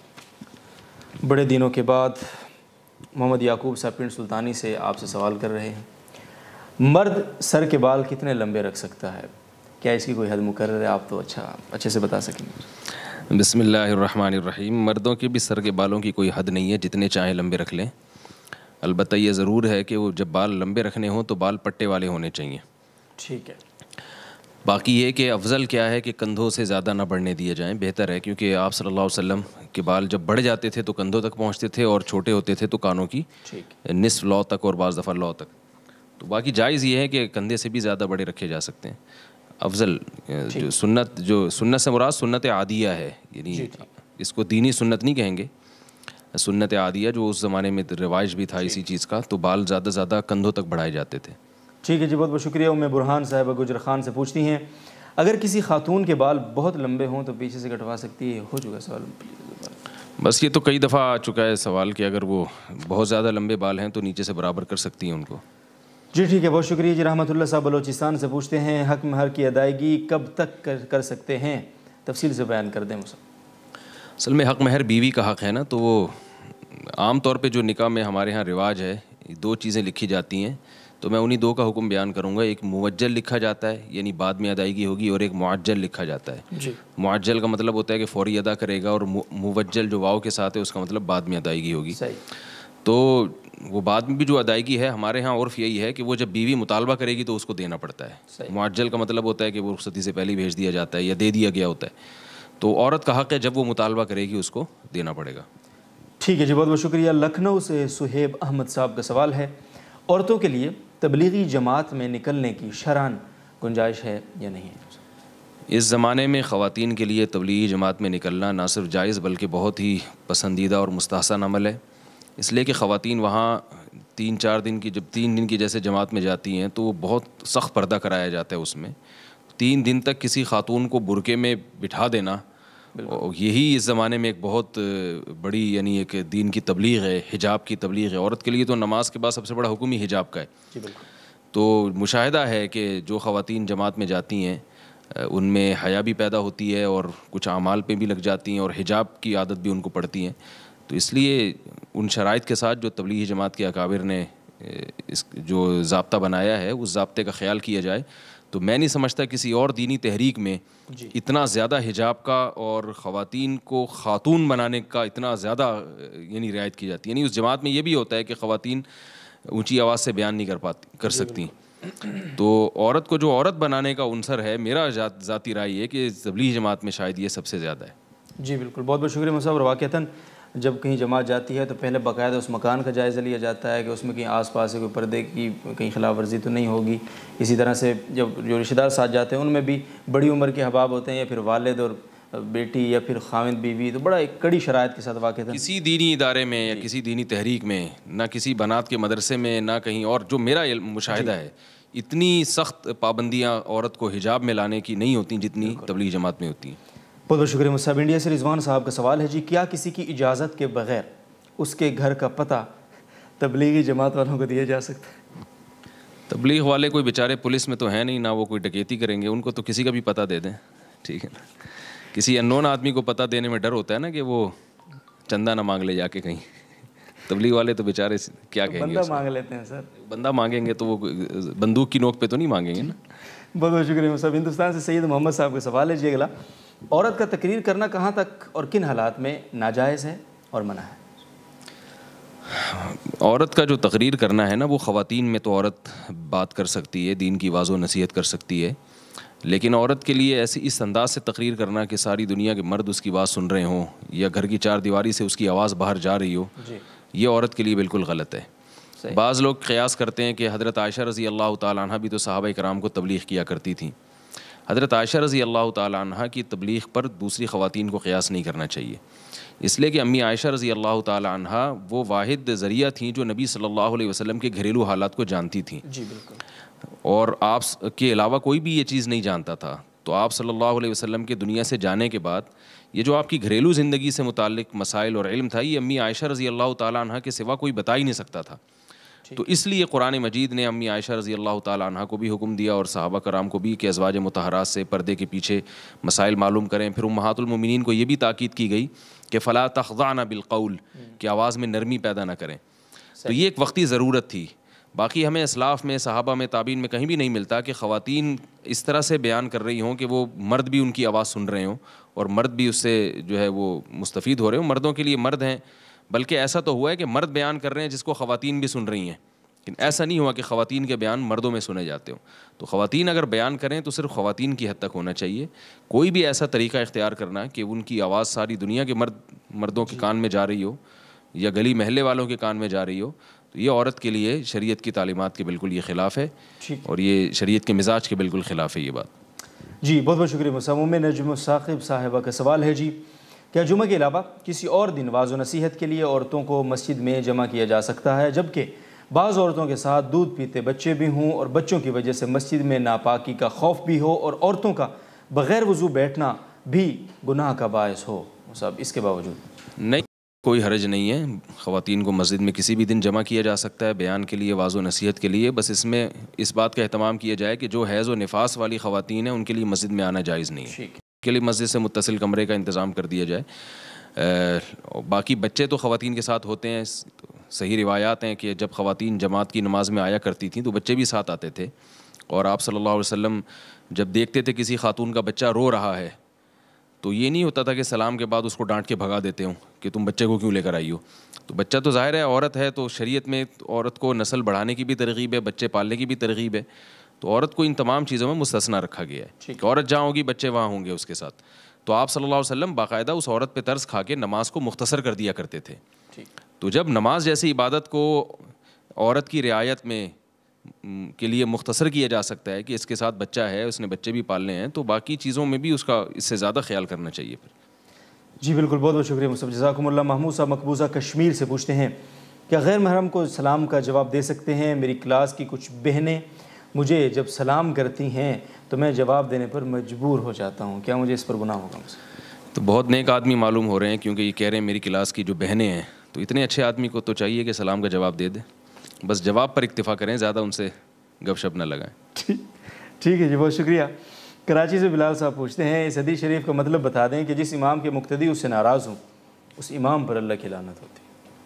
S1: صاحب بڑے دنوں کے بعد محمد یعقوب صاحب پنڈ سلطانی سے آپ سے سوال کر رہے ہیں، مرد سر کے بال کتنے لمبے رکھ سکتا ہے؟ کیا اس کی کوئی حد مقرر ہے؟ آپ تو اچھا اچھے سے بتا سکیں گے۔
S4: بسم اللہ الرحمن الرحیم۔ مردوں کے بھی سر کے بالوں کی کوئی حد نہیں ہے، جتنے چاہیں لمبے رکھ لیں، البتہ یہ ضرور ہے کہ وہ جب بال لمبے رکھنے ہوں تو بال پٹے والے ہونے چاہیے۔
S1: ٹھیک ہے،
S4: باقی یہ کہ افضل کیا ہے کہ کندھوں سے زیادہ نہ بڑھنے دیے جائیں، بہتر ہے، کیونکہ آپ صلی اللہ علیہ وسلم کے بال جب بڑھ جاتے تھے تو کندھوں تک پہنچتے تھے اور چھوٹے ہوتے تھے تو کانوں کی نصف لو تک اور بعض دفعہ لو تک۔ تو باقی جائز یہ ہے کہ کندھے سے بھی زیادہ بڑے رکھے جا سکتے ہیں۔ افضل جو سنت جو سنت سے مراد سنت عادیہ ہے، یعنی اس کو دینی سنت نہیں کہیں گے، سنت عادیہ جو اس زمانے میں رواج بھی تھا اسی چیز کا، تو بال زیادہ زیادہ کندھوں تک بڑھائے جاتے تھے۔
S1: ٹھیک ہے جی، بہت بہت شکریہ۔ ام برہان صاحبہ گجر خان سے پوچھتی ہیں، اگر کسی خاتون کے بال بہت لمبے ہوں تو پیچھے سے کٹوا سکتی ہے؟ ہو چکا سوال،
S4: بس یہ تو کئی دفعہ آ چکا ہے سوال کہ اگر وہ بہت زیادہ لمبے بال ہیں تو نیچے سے برابر کر سکتی ہیں ان کو۔
S1: جی ٹھیک ہے، بہت شکریہ جی۔ رحمت اللہ صاحب بلوچستان سے پوچھتے ہیں، حق مہر کی ادائیگی کب تک کر سکتے ہیں؟ تفصیل سے بیان کر دیں مجھے۔
S4: اصل میں حق مہر بیوی کا حق ہے نا، تو وہ عام طور پہ جو نکاح میں ہمارے ہاں رواج ہے، دو چیزیں لکھی جاتی ہیں، تو میں انہی دو کا حکم بیان کروں گا۔ ایک موجل لکھا جاتا ہے، یعنی بعد میں ادائیگی ہوگی، اور ایک معجل لکھا جاتا ہے۔
S1: جی،
S4: معجل کا مطلب ہوتا ہے کہ فوری ادا کرے گا، اور موجل جو واو کے ساتھ ہے اس کا مطلب بعد میں ادائیگی ہوگی۔
S1: صحیح۔
S4: تو وہ بعد میں بھی جو ادائیگی ہے ہمارے ہاں عرف یہی ہے کہ وہ جب بیوی مطالبہ کرے گی تو اس کو دینا پڑتا ہے. معجل کا مطلب ہوتا ہے کہ وہ رخصتی سے پہلے بھیج دیا جاتا ہے یا دے دیا گیا ہوتا ہے. تو عورت کا حق ہے جب وہ مطالبہ کرے گی اس کو دینا پڑے گا.
S1: ٹھیک ہے جی، بہت بہت شکریہ. لکھنؤ سے سہیب احمد صاحب کا سوال ہے، عورتوں کے لیے تبلیغی جماعت میں نکلنے کی شرعاً گنجائش ہے یا نہیں ہے؟
S4: اس زمانے میں خواتین کے لیے تبلیغی جماعت میں نکلنا نہ صرف جائز بلکہ بہت ہی پسندیدہ اور مستحسن عمل ہے، اس لیے کہ خواتین وہاں تین چار دن کی جب تین دن کی جیسے جماعت میں جاتی ہیں تو وہ بہت سخت پردہ کرایا جاتا ہے. اس میں تین دن تک کسی خاتون کو برقعے میں بٹھا دینا یہی اس زمانے میں ایک بہت بڑی یعنی ایک دین کی تبلیغ ہے، حجاب کی تبلیغ ہے. عورت کے لیے تو نماز کے بعد سب سے بڑا حکم ہی حجاب کا ہے. تو مشاہدہ ہے کہ جو خواتین جماعت میں جاتی ہیں ان میں حیا بھی پیدا ہوتی ہے اور کچھ اعمال پہ بھی لگ جاتی ہیں اور حجاب کی عادت بھی ان کو پڑتی ہیں. تو اس لیے ان شرائط کے ساتھ جو تبلیغی جماعت کے اکابر نے اس جو ضابطہ بنایا ہے اس ضابطے کا خیال کیا جائے تو میں نہیں سمجھتا کسی اور دینی تحریک میں اتنا زیادہ حجاب کا اور خواتین کو خاتون بنانے کا اتنا زیادہ یعنی رعایت کی جاتی ہے. یعنی اس جماعت میں یہ بھی ہوتا ہے کہ خواتین اونچی آواز سے بیان نہیں کر پاتی کر سکتی. تو عورت کو جو عورت بنانے کا عنصر ہے میرا ذاتی رائے یہ کہ تبلیغی جماعت میں شاید یہ سب سے زیادہ ہے.
S1: جی بالکل، بہت بہت شکریہ مصعب. اور واقعتاً جب کہیں جماعت جاتی ہے تو پہلے باقاعدہ اس مکان کا جائزہ لیا جاتا ہے کہ اس میں کہیں آس پاس سے کوئی پردے کی کہیں خلاف ورزی تو نہیں ہوگی. اسی طرح سے جب جو رشتہ دار ساتھ جاتے ہیں ان میں بھی بڑی عمر کے احباب ہوتے ہیں یا پھر والد اور بیٹی یا پھر خاوند بیوی، تو بڑا ایک کڑی شرائط کے ساتھ واقعتاً
S4: کسی دینی ادارے میں یا کسی دینی تحریک میں نہ کسی بنات کے مدرسے میں نہ کہیں اور جو میرا مشاہدہ ہے اتنی سخت پابندیاں عورت کو حجاب میں لانے کی نہیں ہوتی جتنی تبلیغی جماعت میں ہوتی ہیں.
S1: بہت بہت شکریہ مصعب. انڈیا سے رضوان صاحب کا سوال ہے جی، کیا کسی کی اجازت کے بغیر اس کے گھر کا پتہ تبلیغی جماعت والوں کو دیا جا سکتا ہے؟
S4: تبلیغ والے کوئی بیچارے پولیس میں تو ہیں نہیں، نہ وہ کوئی ڈکیتی کریں گے، ان کو تو کسی کا بھی پتہ دے دیں. ٹھیک ہے نا، کسی انون آدمی کو پتہ دینے میں ڈر ہوتا ہے نا کہ وہ چندہ نہ مانگ لے جا کے کہیں. تبلیغ والے تو بیچارے کیا کہیں گے،
S1: بندہ مانگ لیتے ہیں سر.
S4: بندہ مانگیں گے تو وہ بندوق کی نوک پہ تو نہیں مانگیں گے نا.
S1: بہت بہت شکریہ مصعب. ہندوستان سے سید محمد صاحب کا سوال ہے جی اگلا، عورت کا تقریر کرنا کہاں تک اور کن حالات میں ناجائز ہے اور منع ہے؟
S4: عورت کا جو تقریر کرنا ہے نا وہ خواتین میں تو عورت بات کر سکتی ہے، دین کی واضح و نصیحت کر سکتی ہے، لیکن عورت کے لیے ایسی اس انداز سے تقریر کرنا کہ ساری دنیا کے مرد اس کی بات سن رہے ہوں یا گھر کی چار دیواری سے اس کی آواز باہر جا رہی ہو، یہ عورت کے لیے بالکل غلط ہے. بعض لوگ قیاس کرتے ہیں کہ حضرت عائشہ رضی اللہ تعالیٰ عنہ بھی تو صحابہ کرام کو تبلیغ کیا کرتی تھیں. حضرت عائشہ رضی اللہ تعالیٰ عنہ کی تبلیغ پر دوسری خواتین کو قیاس نہیں کرنا چاہیے، اس لیے کہ امی عائشہ رضی اللہ تعالیٰ عنہ وہ واحد ذریعہ تھیں جو نبی صلی اللہ علیہ وسلم کے گھریلو حالات کو جانتی تھیں.
S1: جی بالکل.
S4: اور آپ کے علاوہ کوئی بھی یہ چیز نہیں جانتا تھا. تو آپ صلی اللہ علیہ وسلم کے دنیا سے جانے کے بعد یہ جو آپ کی گھریلو زندگی سے متعلق مسائل اور علم تھا یہ امی عائشہ رضی اللہ تعالیٰ عنہ کے سوا کوئی بتا ہی نہیں سکتا تھا. تو اس لیے قرآن مجید نے امی عائشہ رضی اللہ تعالیٰ عنہ کو بھی حکم دیا اور صحابہ کرام کو بھی کہ ازواج مطہرات سے پردے کے پیچھے مسائل معلوم کریں. پھر امہات المومنین کو یہ بھی تاکید کی گئی کہ فلا تخضعن بالقول، کہ آواز میں نرمی پیدا نہ کریں. تو یہ ایک وقتی ضرورت تھی. باقی ہمیں اسلاف میں صحابہ میں تابعین میں کہیں بھی نہیں ملتا کہ خواتین اس طرح سے بیان کر رہی ہوں کہ وہ مرد بھی ان کی آواز سن رہے ہوں اور مرد بھی اس سے جو ہے وہ مستفید ہو رہے ہوں. مردوں کے لیے مرد ہیں، بلکہ ایسا تو ہوا ہے کہ مرد بیان کر رہے ہیں جس کو خواتین بھی سن رہی ہیں، لیکن ایسا نہیں ہوا کہ خواتین کے بیان مردوں میں سنے جاتے ہوں. تو خواتین اگر بیان کریں تو صرف خواتین کی حد تک ہونا چاہیے. کوئی بھی ایسا طریقہ اختیار کرنا کہ ان کی آواز ساری دنیا کے مرد مردوں کے کان میں جا رہی ہو یا گلی محلے والوں کے کان میں جا رہی ہو، تو یہ عورت کے لیے شریعت کی تعلیمات کے بالکل یہ خلاف ہے اور یہ شریعت کے مزاج کے بالکل خلاف ہے یہ بات.
S1: جی بہت بہت شکریہ مصعب. ام نجم الثاقب صاحبہ کا سوال ہے جی، کیا جمعہ کے علاوہ کسی اور دن واضح و نصیحت کے لیے عورتوں کو مسجد میں جمع کیا جا سکتا ہے، جبکہ بعض عورتوں کے ساتھ دودھ پیتے بچے بھی ہوں اور بچوں کی وجہ سے مسجد میں ناپاکی کا خوف بھی ہو اور عورتوں کا بغیر وضو بیٹھنا بھی گناہ کا باعث ہو؟ صاحب اس کے باوجود
S4: نہیں، کوئی حرج نہیں ہے. خواتین کو مسجد میں کسی بھی دن جمع کیا جا سکتا ہے بیان کے لیے، واضح و نصیحت کے لیے. بس اس میں اس بات کا اہتمام کیا جائے کہ جو حیض و نفاس والی خواتین ہیں ان کے لیے مسجد میں آنا جائز نہیں ہے. ان کے لیے مسجد سے متصل کمرے کا انتظام کر دیا جائے. باقی بچے تو خواتین کے ساتھ ہوتے ہیں. صحیح روایات ہیں کہ جب خواتین جماعت کی نماز میں آیا کرتی تھیں تو بچے بھی ساتھ آتے تھے، اور آپ صلی اللہ علیہ وسلم جب دیکھتے تھے کسی خاتون کا بچہ رو رہا ہے تو یہ نہیں ہوتا تھا کہ سلام کے بعد اس کو ڈانٹ کے بھگا دیتے ہوں کہ تم بچے کو کیوں لے کر آئی ہو. تو بچہ تو ظاہر ہے عورت ہے, تو شریعت میں عورت کو نسل بڑھانے کی بھی ترغیب ہے, بچے پالنے کی بھی ترغیب ہے, تو عورت کو ان تمام چیزوں میں مستثنا رکھا گیا ہے کہ عورت جہاں ہوگی بچے وہاں ہوں گے اس کے ساتھ. تو آپ صلی اللہ علیہ وسلم باقاعدہ اس عورت پہ ترس کھا کے نماز کو مختصر کر دیا کرتے تھے. تو جب نماز جیسی عبادت کو عورت کی رعایت میں کے لیے مختصر کیا جا سکتا ہے کہ اس کے ساتھ بچہ ہے, اس نے بچے بھی پالنے ہیں, تو باقی چیزوں میں بھی اس کا اس سے زیادہ خیال کرنا چاہیے پھر.
S1: جی بالکل, بہت بہت شکریہ مصطفیٰ, جزاکم اللہ. محمود صاحب مقبوضہ کشمیر سے پوچھتے ہیں کیا غیر محرم کو سلام کا جواب دے سکتے ہیں؟ میری کلاس کی کچھ بہنیں مجھے جب سلام کرتی ہیں تو میں جواب دینے پر مجبور ہو جاتا ہوں, کیا مجھے اس پر گناہ ہوگا؟
S4: تو بہت نیک آدمی معلوم ہو رہے ہیں, کیونکہ یہ کہہ رہے ہیں میری کلاس کی جو بہنیں ہیں, تو اتنے اچھے آدمی کو تو چاہیے کہ سلام کا جواب دے دیں. بس جواب پر اکتفا کریں, زیادہ ان سے گپ شپ نہ لگائیں.
S1: ٹھیک ہے جی, بہت شکریہ. کراچی سے بلال صاحب پوچھتے ہیں اس حدیث شریف کا مطلب بتا دیں کہ جس امام کے مقتدی اس سے ناراض ہوں اس امام پر اللہ کی لعنت ہوتی ہے.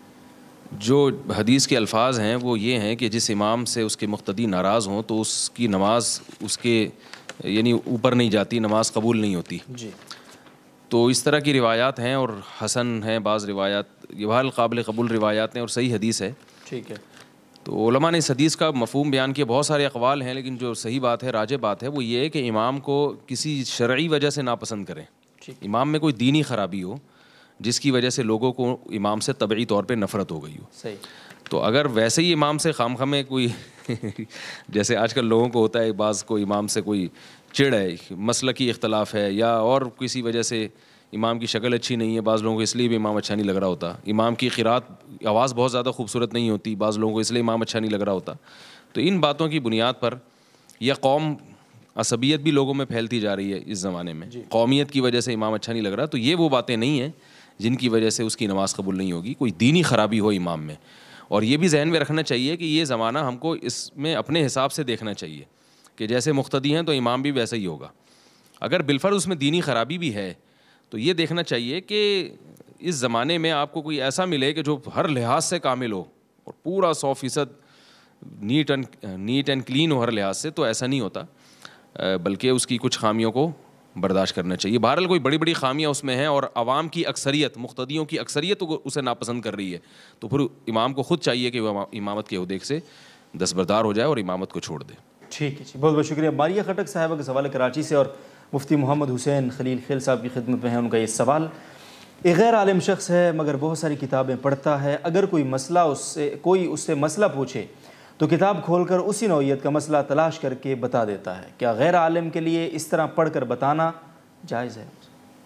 S4: جو حدیث کے الفاظ ہیں وہ یہ ہیں کہ جس امام سے اس کے مقتدی ناراض ہوں تو اس کی نماز اس کے یعنی اوپر نہیں جاتی, نماز قبول نہیں ہوتی.
S1: جی
S4: تو اس طرح کی روایات ہیں اور حسن ہیں بعض روایات, یہ بہرحال قابل قبول روایات ہیں اور صحیح حدیث ہے.
S1: ٹھیک ہے.
S4: تو علماء نے اس حدیث کا مفہوم بیان کیا, بہت سارے اقوال ہیں, لیکن جو صحیح بات ہے راجح بات ہے وہ یہ ہے کہ امام کو کسی شرعی وجہ سے ناپسند کریں. امام میں کوئی دینی خرابی ہو جس کی وجہ سے لوگوں کو امام سے طبعی طور پہ نفرت ہو گئی ہو.
S1: صحیح.
S4: تو اگر ویسے ہی امام سے خام خامے کوئی جیسے آج کل لوگوں کو ہوتا ہے, بعض کو امام سے کوئی چڑ ہے, مسلکی اختلاف ہے, یا اور کسی وجہ سے امام کی شکل اچھی نہیں ہے, بعض لوگوں کو اس لیے بھی امام اچھا نہیں لگ رہا ہوتا, امام کی قرات آواز بہت زیادہ خوبصورت نہیں ہوتی, بعض لوگوں کو اس لیے امام اچھا نہیں لگ رہا ہوتا. تو ان باتوں کی بنیاد پر یہ قوم عصبیت بھی لوگوں میں پھیلتی جا رہی ہے اس زمانے میں, قومیت کی وجہ سے امام اچھا نہیں لگ رہا, تو یہ وہ باتیں نہیں ہیں جن کی وجہ سے اس کی نماز قبول نہیں ہوگی, کوئی دینی خرابی ہو امام میں. اور یہ بھی ذہن میں رکھنا چاہیے کہ یہ زمانہ ہم کو اس میں اپنے حساب سے دیکھنا چاہیے کہ جیسے مقتدی ہیں تو امام بھی ویسا ہی ہوگا. اگر بالفرض اس میں دینی خرابی بھی ہے تو یہ دیکھنا چاہیے کہ اس زمانے میں آپ کو کوئی ایسا ملے کہ جو ہر لحاظ سے کامل ہو اور پورا سو فیصد neat and neat and clean ہو ہر لحاظ سے, تو ایسا نہیں ہوتا, بلکہ اس کی کچھ خامیوں کو برداشت کرنا چاہیے. بہرحال کوئی بڑی بڑی خامیاں اس میں ہیں اور عوام کی اکثریت, مقتدیوں کی اکثریت اسے ناپسند کر رہی ہے, تو پھر امام کو خود چاہیے کہ وہ امامت کے عہدے سے دستبردار ہو جائے اور امامت کو چھوڑ دے.
S1: ٹھیک ہے جی, بہت بہت شکریہ. ماریہ خٹک صاحبہ کا سوال ہے کراچی سے, اور مفتی محمد حسین خلیل خیل صاحب کی خدمت میں ہے. ان کا یہ سوال, ایک غیر عالم شخص ہے مگر بہت ساری کتابیں پڑھتا ہے, اگر کوئی مسئلہ اس سے کوئی اس سے مسئلہ پوچھے تو کتاب کھول کر اسی نوعیت کا مسئلہ تلاش کر کے بتا دیتا ہے, کیا غیر عالم کے لیے اس طرح پڑھ کر بتانا جائز ہے؟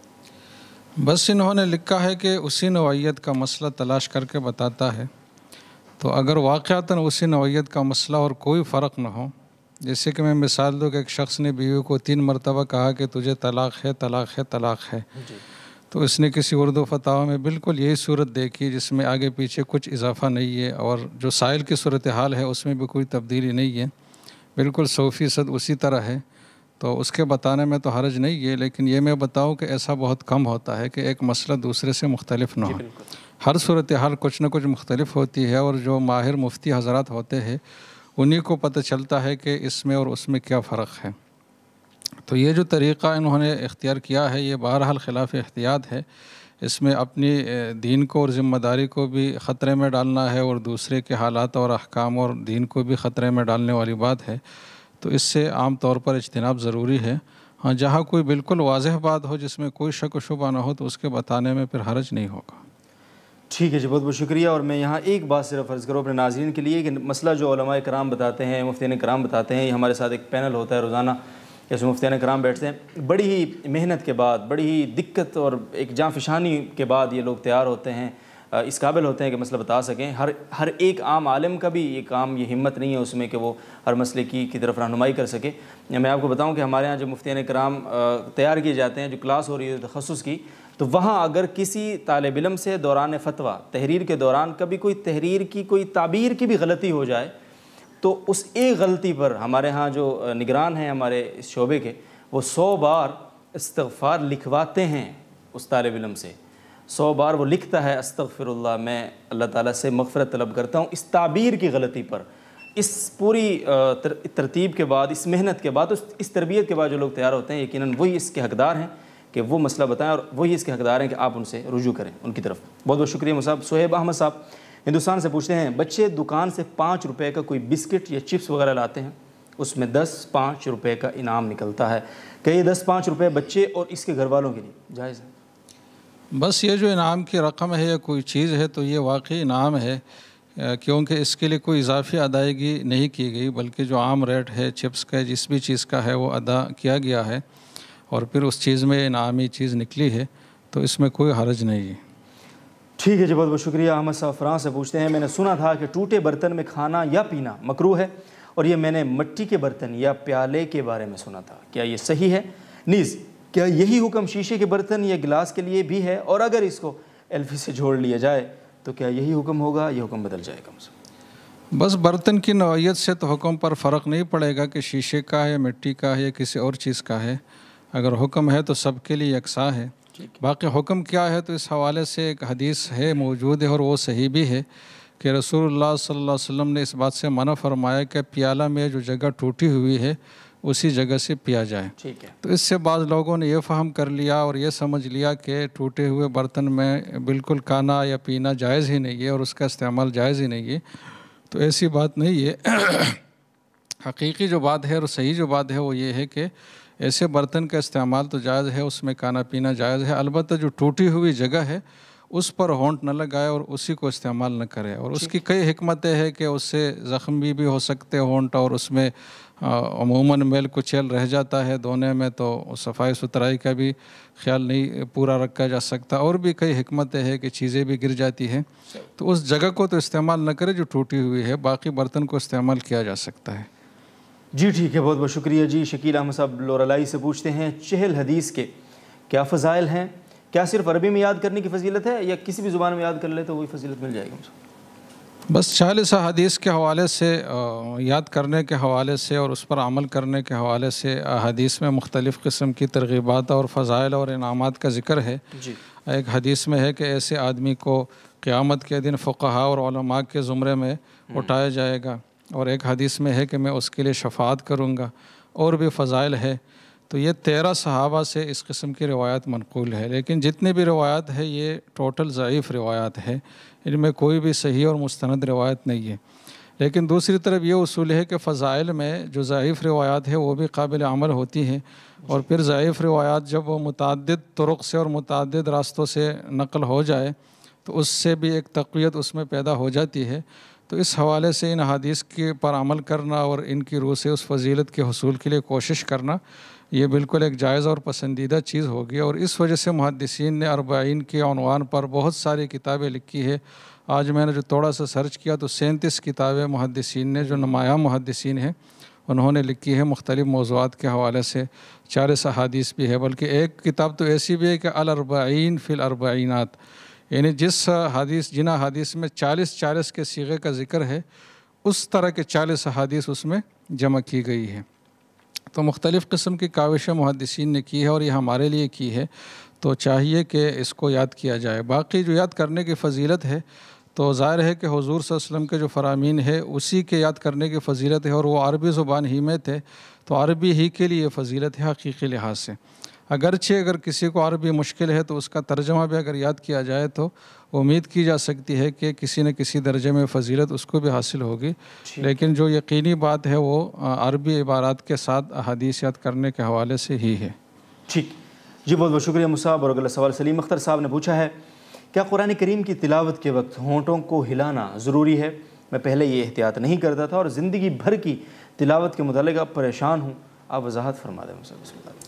S2: بس انہوں نے لکھا ہے کہ اسی نوعیت کا مسئلہ تلاش کر کے بتاتا ہے, تو اگر واقعتاً اسی نوعیت کا مسئلہ اور کوئی فرق نہ ہو, جیسے کہ میں مثال دوں کہ ایک شخص نے بیوی کو تین مرتبہ کہا کہ تجھے طلاق ہے طلاق ہے طلاق ہے, تو اس نے کسی اردو فتاوی میں بالکل یہی صورت دیکھی جس میں آگے پیچھے کچھ اضافہ نہیں ہے, اور جو سائل کی صورتحال ہے اس میں بھی کوئی تبدیلی نہیں ہے, بالکل سو فیصد اسی طرح ہے, تو اس کے بتانے میں تو حرج نہیں ہے. لیکن یہ میں بتاؤں کہ ایسا بہت کم ہوتا ہے کہ ایک مسئلہ دوسرے سے مختلف نہ ہو, ہر صورتحال کچھ نہ کچھ مختلف ہوتی ہے, اور جو ماہر مفتی حضرات ہوتے ہیں انہی کو پتہ چلتا ہے کہ اس میں اور اس میں کیا فرق ہے. تو یہ جو طریقہ انہوں نے اختیار کیا ہے یہ بہرحال خلاف احتیاط ہے, اس میں اپنی دین کو اور ذمہ داری کو بھی خطرے میں ڈالنا ہے, اور دوسرے کے حالات اور احکام اور دین کو بھی خطرے میں ڈالنے والی بات ہے. تو اس سے عام طور پر اجتناب ضروری ہے. ہاں, جہاں کوئی بالکل واضح بات ہو جس میں کوئی شک و شبہ نہ ہو تو اس کے بتانے میں پھر حرج نہیں ہوگا.
S1: ٹھیک ہے جی, بہت بہت شکریہ. اور میں یہاں ایک بات صرف عرض کروں اپنے ناظرین کے لیے کہ مسئلہ جو علماء کرام بتاتے ہیں, مفتیان کرام بتاتے ہیں, یہ ہمارے ساتھ ایک پینل ہوتا ہے روزانہ, جیسے مفتیان کرام بیٹھتے ہیں, بڑی ہی محنت کے بعد, بڑی ہی دقت اور ایک جاں فشانی کے بعد یہ لوگ تیار ہوتے ہیں, اس قابل ہوتے ہیں کہ مسئلہ بتا سکیں. ہر ہر ایک عام عالم کا بھی یہ کام, یہ ہمت نہیں ہے اس میں کہ وہ ہر مسئلے کی کی طرف رہنمائی کر سکے. میں آپ کو بتاؤں کہ ہمارے ہاں جو مفتیان کرام تیار کیے جاتے ہیں, جو کلاس ہو رہی ہے تخصص کی, تو وہاں اگر کسی طالب علم سے دوران فتویٰ تحریر کے دوران کبھی کوئی تحریر کی کوئی تعبیر کی بھی غلطی ہو جائے تو اس ایک غلطی پر ہمارے ہاں جو نگران ہیں ہمارے اس شعبے کے, وہ سو بار استغفار لکھواتے ہیں اس طالب علم سے. سو بار وہ لکھتا ہے استغفر اللہ, میں اللہ تعالیٰ سے مغفرت طلب کرتا ہوں اس تعبیر کی غلطی پر. اس پوری ترتیب کے بعد, اس محنت کے بعد, اس تربیت کے بعد جو لوگ تیار ہوتے ہیں, یقیناً وہی اس کے حقدار ہیں کہ وہ مسئلہ بتائیں اور وہی اس کے حقدار ہیں کہ آپ ان سے رجوع کریں ان کی طرف. بہت بہت شکریہ مصعب. صہیب احمد صاحب ہندوستان سے پوچھتے ہیں بچے دکان سے پانچ روپے کا کوئی بسکٹ یا چپس وغیرہ لاتے ہیں, اس میں دس پانچ روپے کا انعام نکلتا ہے, کہ یہ دس پانچ روپے بچے اور اس کے گھر والوں کے لیے جائز ہے؟
S2: بس یہ جو انعام کی رقم ہے یا کوئی چیز ہے تو یہ واقعی انعام ہے, کیونکہ اس کے لیے کوئی اضافی ادائیگی نہیں کی گئی, بلکہ جو عام ریٹ ہے چپس کا جس بھی چیز کا ہے وہ ادا کیا گیا ہے اور پھر اس چیز میں انعامی چیز نکلی ہے, تو اس میں کوئی حرج نہیں ہے.
S1: ٹھیک ہے جی, بہت بہت شکریہ. احمد صاحب فرانس سے پوچھتے ہیں میں نے سنا تھا کہ ٹوٹے برتن میں کھانا یا پینا مکروہ ہے, اور یہ میں نے مٹی کے برتن یا پیالے کے بارے میں سنا تھا, کیا یہ صحیح ہے؟ نیز کیا یہی حکم شیشے کے برتن یا گلاس کے لیے بھی ہے, اور اگر اس کو ایلفی سے جوڑ لیا جائے تو کیا یہی حکم ہوگا, یہ حکم بدل جائے گا؟
S2: بس برتن کی نوعیت سے تو حکم پر فرق نہیں پڑے گا کہ شیشے کا ہے, مٹی کا ہے یا کسی اور چیز کا ہے. اگر حکم ہے تو سب کے لیے یکساں ہے. باقی حکم کیا ہے تو اس حوالے سے ایک حدیث ہے موجود ہے اور وہ صحیح بھی ہے کہ رسول اللہ صلی اللہ علیہ وسلم نے اس بات سے منع فرمایا کہ پیالہ میں جو جگہ ٹوٹی ہوئی ہے اسی جگہ سے پیا جائے. تو اس سے بعض لوگوں نے یہ فہم کر لیا اور یہ سمجھ لیا کہ ٹوٹے ہوئے برتن میں بالکل کھانا یا پینا جائز ہی نہیں ہے اور اس کا استعمال جائز ہی نہیں ہے. تو ایسی بات نہیں ہے. حقیقی جو بات ہے اور صحیح جو بات ہے وہ یہ ہے کہ ایسے برتن کا استعمال تو جائز ہے, اس میں کھانا پینا جائز ہے, البتہ جو ٹوٹی ہوئی جگہ ہے اس پر ہونٹ نہ لگائے اور اسی کو استعمال نہ کرے. اور اس کی کئی حکمتیں ہیں کہ اس سے زخمی بھی ہو سکتے ہونٹ, اور اس میں عموماً میل کچیل رہ جاتا ہے دھونے میں, تو صفائی ستھرائی کا بھی خیال نہیں پورا رکھا جا سکتا. اور بھی کئی حکمتیں ہیں کہ چیزیں بھی گر جاتی ہیں, تو اس جگہ کو تو استعمال نہ کرے جو ٹوٹی ہوئی ہے, باقی برتن کو استعمال کیا جا سکتا ہے.
S1: جی ٹھیک ہے, بہت بہت شکریہ جی. شکیل احمد صاحب لورالائی سے پوچھتے ہیں چہل حدیث کے کیا فضائل ہیں؟ کیا صرف عربی میں یاد کرنے کی فضیلت ہے یا کسی بھی زبان میں یاد کر لے تو وہی فضیلت مل جائے گی؟
S2: بس چالیس حدیث کے حوالے سے, یاد کرنے کے حوالے سے اور اس پر عمل کرنے کے حوالے سے حدیث میں مختلف قسم کی ترغیبات اور فضائل اور انعامات کا ذکر ہے. جی ایک حدیث میں ہے کہ ایسے آدمی کو قیامت کے دن فقہاء اور علماء کے زمرے میں اٹھایا جائے گا, اور ایک حدیث میں ہے کہ میں اس کے لیے شفاعت کروں گا. اور بھی فضائل ہے. تو یہ تیرہ صحابہ سے اس قسم کی روایات منقول ہے, لیکن جتنی بھی روایات ہے یہ ٹوٹل ضعیف روایات ہے, ان میں کوئی بھی صحیح اور مستند روایت نہیں ہے. لیکن دوسری طرف یہ اصول ہے کہ فضائل میں جو ضعیف روایات ہے وہ بھی قابل عمل ہوتی ہیں, اور پھر ضعیف روایات جب وہ متعدد طرق سے اور متعدد راستوں سے نقل ہو جائے تو اس سے بھی ایک تقویت اس میں پیدا ہو جاتی ہے. تو اس حوالے سے ان حدیث کے پر عمل کرنا اور ان کی روح سے اس فضیلت کے حصول کے لیے کوشش کرنا یہ بالکل ایک جائز اور پسندیدہ چیز ہوگی. اور اس وجہ سے محدثین نے اربعین کے عنوان پر بہت ساری کتابیں لکھی ہے. آج میں نے جو تھوڑا سا سرچ کیا تو سینتیس کتابیں محدثین نے جو نمایاں محدثین ہیں انہوں نے لکھی ہے مختلف موضوعات کے حوالے سے. چالیس احادیث بھی ہے, بلکہ ایک کتاب تو ایسی بھی ہے کہ الاربعین فی الاربعینات, یعنی جس حدیث جن حدیث میں چالیس چالیس کے صیغے کا ذکر ہے اس طرح کے چالیس احادیث اس میں جمع کی گئی ہے. تو مختلف قسم کی کاوشیں محدثین نے کی ہے اور یہ ہمارے لیے کی ہے, تو چاہیے کہ اس کو یاد کیا جائے. باقی جو یاد کرنے کی فضیلت ہے تو ظاہر ہے کہ حضور صلی اللہ علیہ وسلم کے جو فرامین ہے اسی کے یاد کرنے کی فضیلت ہے, اور وہ عربی زبان ہی میں تھے تو عربی ہی کے لیے فضیلت ہے حقیقی لحاظ سے. اگرچہ اگر کسی کو عربی مشکل ہے تو اس کا ترجمہ بھی اگر یاد کیا جائے تو امید کی جا سکتی ہے کہ کسی نہ کسی درجے میں فضیلت اس کو بھی حاصل ہوگی. لیکن جو یقینی بات ہے وہ عربی عبارات کے ساتھ احادیث یاد کرنے کے حوالے سے ہی ہے.
S1: ٹھیک جی, بہت بہت شکریہ مصعب. اور اگلا سوال سلیم اختر صاحب نے پوچھا ہے کیا قرآن کریم کی تلاوت کے وقت ہونٹوں کو ہلانا ضروری ہے؟ میں پہلے یہ احتیاط نہیں کرتا تھا اور زندگی بھر کی تلاوت کے متعلق اب پریشان ہوں, آپ وضاحت فرما دیں مصعب. بسم اللہ.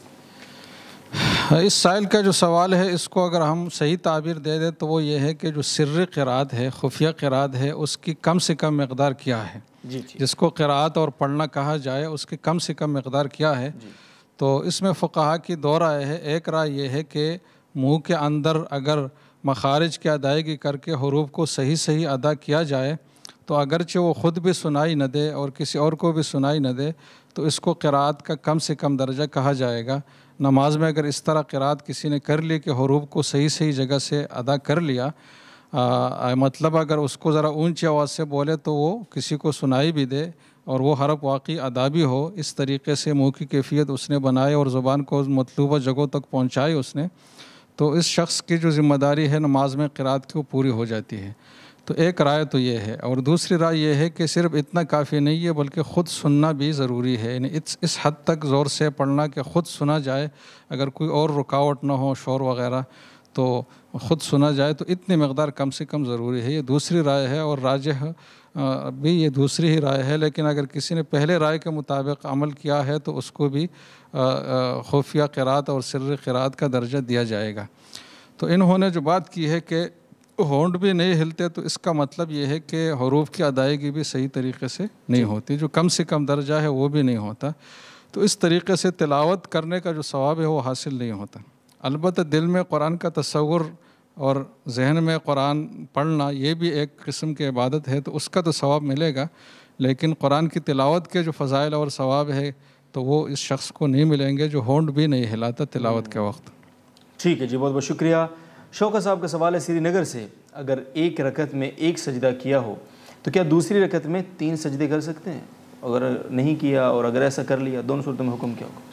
S2: اس سائل کا جو سوال ہے اس کو اگر ہم صحیح تعبیر دے دیں تو وہ یہ ہے کہ جو سر قرات ہے, خفیہ قرات ہے, اس کی کم سے کم مقدار کیا ہے. جی جی. جس کو قرات اور پڑھنا کہا جائے اس کی کم سے کم مقدار کیا ہے. جی. تو اس میں فقہا کی دو رائے ہے. ایک رائے یہ ہے کہ منہ کے اندر اگر مخارج کی ادائیگی کر کے حروف کو صحیح صحیح ادا کیا جائے تو اگرچہ وہ خود بھی سنائی نہ دے اور کسی اور کو بھی سنائی نہ دے تو اس کو قرات کا کم سے کم درجہ کہا جائے گا. نماز میں اگر اس طرح قرات کسی نے کر لی کہ حروف کو صحیح صحیح جگہ سے ادا کر لیا, آ, مطلب اگر اس کو ذرا اونچی آواز سے بولے تو وہ کسی کو سنائی بھی دے اور وہ حرف واقعی ادا بھی ہو، اس طریقے سے منہ کی کیفیت اس نے بنائے اور زبان کو مطلوبہ جگہوں تک پہنچائے اس نے، تو اس شخص کی جو ذمہ داری ہے نماز میں قرات کی وہ پوری ہو جاتی ہے۔ تو ایک رائے تو یہ ہے، اور دوسری رائے یہ ہے کہ صرف اتنا کافی نہیں ہے بلکہ خود سننا بھی ضروری ہے، یعنی اس اس حد تک زور سے پڑھنا کہ خود سنا جائے، اگر کوئی اور رکاوٹ نہ ہو شور وغیرہ تو خود سنا جائے، تو اتنی مقدار کم سے کم ضروری ہے۔ یہ دوسری رائے ہے، اور راجح بھی یہ دوسری ہی رائے ہے، لیکن اگر کسی نے پہلے رائے کے مطابق عمل کیا ہے تو اس کو بھی خفیہ قرات اور سر قرات کا درجہ دیا جائے گا۔ تو انہوں نے جو بات کی ہے کہ ہونٹ بھی نہیں ہلتے، تو اس کا مطلب یہ ہے کہ حروف کی ادائیگی بھی صحیح طریقے سے نہیں ہوتی، جو کم سے کم درجہ ہے وہ بھی نہیں ہوتا، تو اس طریقے سے تلاوت کرنے کا جو ثواب ہے وہ حاصل نہیں ہوتا۔ البتہ دل میں قرآن کا تصور اور ذہن میں قرآن پڑھنا یہ بھی ایک قسم کی عبادت ہے، تو اس کا تو ثواب ملے گا، لیکن قرآن کی تلاوت کے جو فضائل اور ثواب ہے تو وہ اس شخص کو نہیں ملیں گے جو ہونٹ بھی نہیں ہلاتا تلاوت کے وقت۔
S1: ٹھیک ہے جی، بہت بہت شکریہ۔ شوکت صاحب کا سوال ہے سری نگر سے، اگر ایک رکعت میں ایک سجدہ کیا ہو تو کیا دوسری رکعت میں تین سجدے کر سکتے ہیں؟ اگر نہیں کیا اور اگر ایسا کر لیا، دونوں صورتوں میں حکم کیا ہوگا؟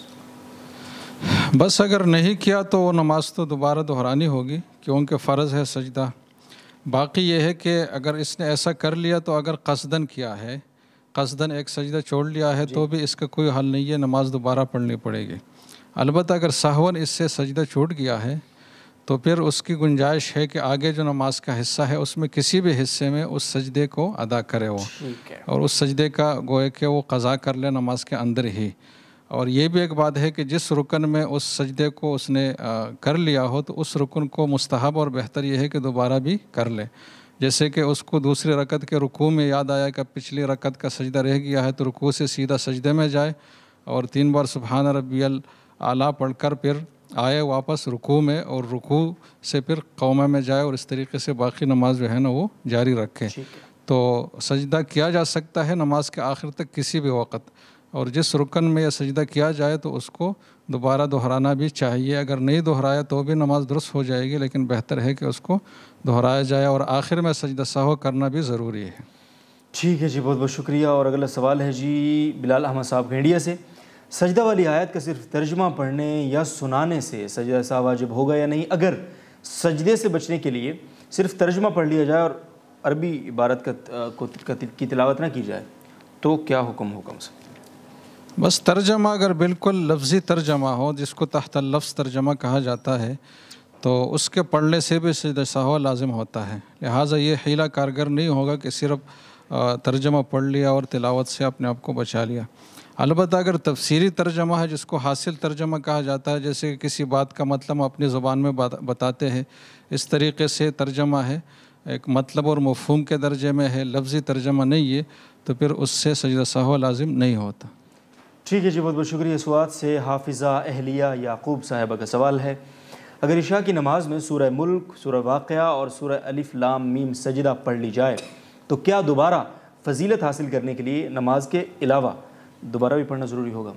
S2: بس اگر نہیں کیا تو وہ نماز تو دوبارہ دہرانی ہوگی، کیونکہ فرض ہے سجدہ۔ باقی یہ ہے کہ اگر اس نے ایسا کر لیا تو اگر قصدن کیا ہے، قصدن ایک سجدہ چھوڑ لیا ہے تو بھی اس کا کوئی حل نہیں ہے، نماز دوبارہ پڑھنی پڑے گی۔ البتہ اگر سہون اس سے سجدہ چھوٹ گیا ہے تو پھر اس کی گنجائش ہے کہ آگے جو نماز کا حصہ ہے اس میں کسی بھی حصے میں اس سجدے کو ادا کرے وہ، اور اس سجدے کا گوئے کہ وہ قضا کر لے نماز کے اندر ہی۔ اور یہ بھی ایک بات ہے کہ جس رکن میں اس سجدے کو اس نے کر لیا ہو تو اس رکن کو مستحب اور بہتر یہ ہے کہ دوبارہ بھی کر لے، جیسے کہ اس کو دوسری رکعت کے رکوع میں یاد آیا کہ پچھلی رکعت کا سجدہ رہ گیا ہے تو رکوع سے سیدھا سجدے میں جائے اور تین بار سبحان ربی الاعلیٰ پڑھ کر پھر آئے واپس رکوع میں، اور رکوع سے پھر قومہ میں جائے، اور اس طریقے سے باقی نماز جو ہے نا وہ جاری رکھے۔ تو سجدہ کیا جا سکتا ہے نماز کے آخر تک کسی بھی وقت، اور جس رکن میں یہ سجدہ کیا جائے تو اس کو دوبارہ دہرانا بھی چاہیے۔ اگر نہیں دہرایا تو بھی نماز درست ہو جائے گی، لیکن بہتر ہے کہ اس کو دہرایا جائے، اور آخر میں سجدہ سہو کرنا بھی ضروری ہے۔
S1: ٹھیک ہے جی، بہت بہت شکریہ۔ اور اگلا سوال ہے جی بلال احمد صاحب انڈیا سے، سجدہ والی آیت کا صرف ترجمہ پڑھنے یا سنانے سے سجدہ سہو واجب ہوگا یا نہیں؟ اگر سجدے سے بچنے کے لیے صرف ترجمہ پڑھ لیا جائے اور عربی عبارت کا کی تلاوت نہ کی جائے تو کیا حکم ہوگا اس میں؟
S2: بس ترجمہ اگر بالکل لفظی ترجمہ ہو، جس کو تحت اللفظ ترجمہ کہا جاتا ہے، تو اس کے پڑھنے سے بھی سجدہ سہو لازم ہوتا ہے، لہٰذا یہ حیلہ کارگر نہیں ہوگا کہ صرف ترجمہ پڑھ لیا اور تلاوت سے اپنے آپ کو بچا لیا۔ البتہ اگر تفسیری ترجمہ ہے جس کو حاصل ترجمہ کہا جاتا ہے، جیسے کہ کسی بات کا مطلب اپنی زبان میں بتاتے ہیں، اس طریقے سے ترجمہ ہے، ایک مطلب اور مفہوم کے درجے میں ہے، لفظی ترجمہ نہیں ہے، تو پھر اس سے سجدہ سہو لازم نہیں ہوتا۔
S1: ٹھیک ہے جی، بہت بہت شکریہ۔ سوات سے حافظہ اہلیہ یعقوب صاحبہ کا سوال ہے، اگر عشاء کی نماز میں سورہ ملک، سورہ واقعہ اور سورہ الف لام میم سجدہ پڑھ لی جائے تو کیا دوبارہ فضیلت حاصل کرنے کے لیے نماز کے علاوہ دوبارہ بھی پڑھنا ضروری ہوگا؟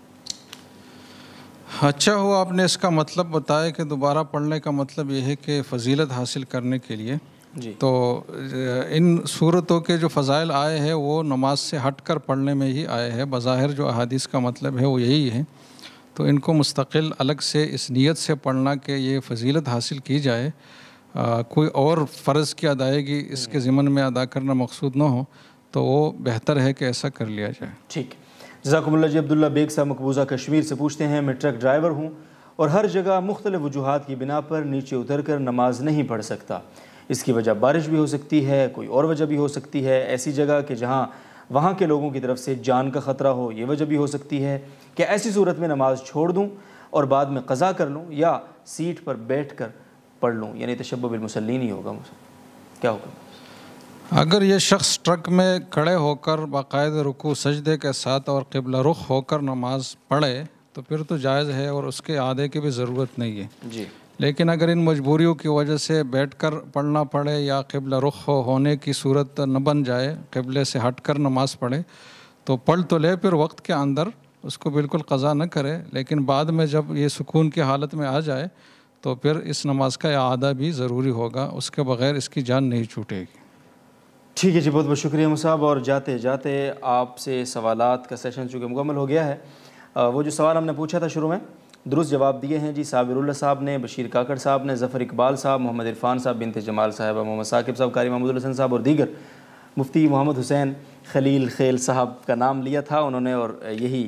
S2: اچھا ہوا آپ نے اس کا مطلب بتایا کہ دوبارہ پڑھنے کا مطلب یہ ہے کہ فضیلت حاصل کرنے کے لیے
S1: جی۔
S2: تو ان صورتوں کے جو فضائل آئے ہیں وہ نماز سے ہٹ کر پڑھنے میں ہی آئے ہیں، بظاہر جو احادیث کا مطلب ہے وہ یہی ہے، تو ان کو مستقل الگ سے اس نیت سے پڑھنا کہ یہ فضیلت حاصل کی جائے، آ, کوئی اور فرض کی ادائیگی اس کے ضمن میں ادا کرنا مقصود نہ ہو، تو وہ بہتر ہے کہ ایسا کر لیا جائے۔
S1: ٹھیک، جزاکم اللہ جی۔ عبداللہ بیگ صاحب مقبوضہ کشمیر سے پوچھتے ہیں، میں ٹرک ڈرائیور ہوں اور ہر جگہ مختلف وجوہات کی بنا پر نیچے اتر کر نماز نہیں پڑھ سکتا، اس کی وجہ بارش بھی ہو سکتی ہے، کوئی اور وجہ بھی ہو سکتی ہے، ایسی جگہ کہ جہاں وہاں کے لوگوں کی طرف سے جان کا خطرہ ہو، یہ وجہ بھی ہو سکتی ہے، کہ ایسی صورت میں نماز چھوڑ دوں اور بعد میں قضا کر لوں یا سیٹ پر بیٹھ کر پڑھ لوں، یعنی تشبہ بالمصلین ہی ہوگا؟ کیا حکم؟
S2: اگر یہ شخص ٹرک میں کھڑے ہو کر باقاعدہ رکوع سجدے کے ساتھ اور قبلہ رخ ہو کر نماز پڑھے تو پھر تو جائز ہے اور اس کے اعادے کی بھی ضرورت نہیں ہے
S1: جی۔
S2: لیکن اگر ان مجبوریوں کی وجہ سے بیٹھ کر پڑھنا پڑے یا قبلہ رخ ہونے کی صورت نہ بن جائے، قبلے سے ہٹ کر نماز پڑھے، تو پڑھ تو لے، پھر وقت کے اندر اس کو بالکل قضا نہ کرے، لیکن بعد میں جب یہ سکون کی حالت میں آ جائے تو پھر اس نماز کا اعادہ بھی ضروری ہوگا، اس کے بغیر اس کی جان نہیں چھوٹے گی۔
S1: ٹھیک ہے جی، بہت بہت شکریہ مصعب. اور جاتے جاتے آپ سے سوالات کا سیشن چونکہ مکمل ہو گیا ہے. وہ جو سوال ہم نے پوچھا تھا شروع میں درست جواب دیے ہیں جی. صابر اللہ صاحب نے، بشیر کاکڑ صاحب نے، ظفر اقبال صاحب، محمد عرفان صاحب، بنت جمال صاحبہ، محمد ثاقب صاحب، قاری محمود الحسن صاحب اور دیگر. مفتی محمد حسین خلیل خیل صاحب کا نام لیا تھا انہوں نے، اور یہی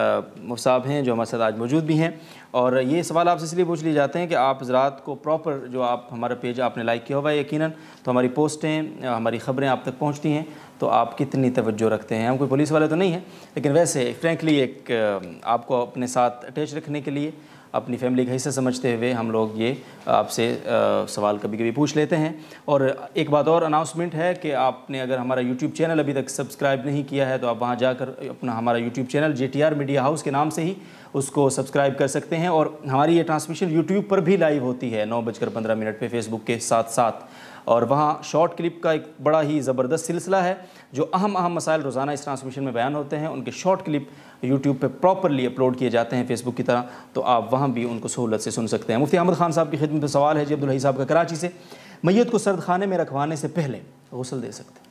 S1: صاحب ہیں جو ہمارے ساتھ آج موجود بھی ہیں. اور یہ سوال آپ سے اس لیے پوچھ لیے جاتے ہیں کہ آپ حضرات کو پراپر جو آپ ہمارا پیج آپ نے لائک کیا ہوا ہے یقیناً، تو ہماری پوسٹیں ہماری خبریں آپ تک پہنچتی ہیں تو آپ کتنی توجہ رکھتے ہیں. ہم کوئی پولیس والے تو نہیں ہیں لیکن ویسے فرینکلی ایک آپ کو اپنے ساتھ اٹیچ رکھنے کے لیے، اپنی فیملی کا حصہ سمجھتے ہوئے ہم لوگ یہ آپ سے سوال کبھی کبھی پوچھ لیتے ہیں. اور ایک بات اور اناؤنسمنٹ ہے کہ آپ نے اگر ہمارا یوٹیوب چینل ابھی تک سبسکرائب نہیں کیا ہے تو آپ وہاں جا کر اپنا ہمارا YouTube channel J T R media house کے نام سے ہی اس کو سبسکرائب کر سکتے ہیں. اور ہماری یہ ٹرانسمیشن یوٹیوب پر بھی لائیو ہوتی ہے نو بج کر پندرہ منٹ پہ فیس بک کے ساتھ ساتھ، اور وہاں شارٹ کلپ کا ایک بڑا ہی زبردست سلسلہ ہے. جو اہم اہم مسائل روزانہ اس ٹرانسمیشن میں بیان ہوتے ہیں ان کے شارٹ کلپ یوٹیوب پہ پراپرلی اپلوڈ کیے جاتے ہیں فیس بک کی طرح، تو آپ وہاں بھی ان کو سہولت سے سن سکتے ہیں. مفتی احمد خان صاحب کی خدمت میں سوال ہے جی عبدالحی صاحب کا کراچی سے. میت کو سرد خانے میں رکھوانے سے پہلے غسل دے سکتے ہیں؟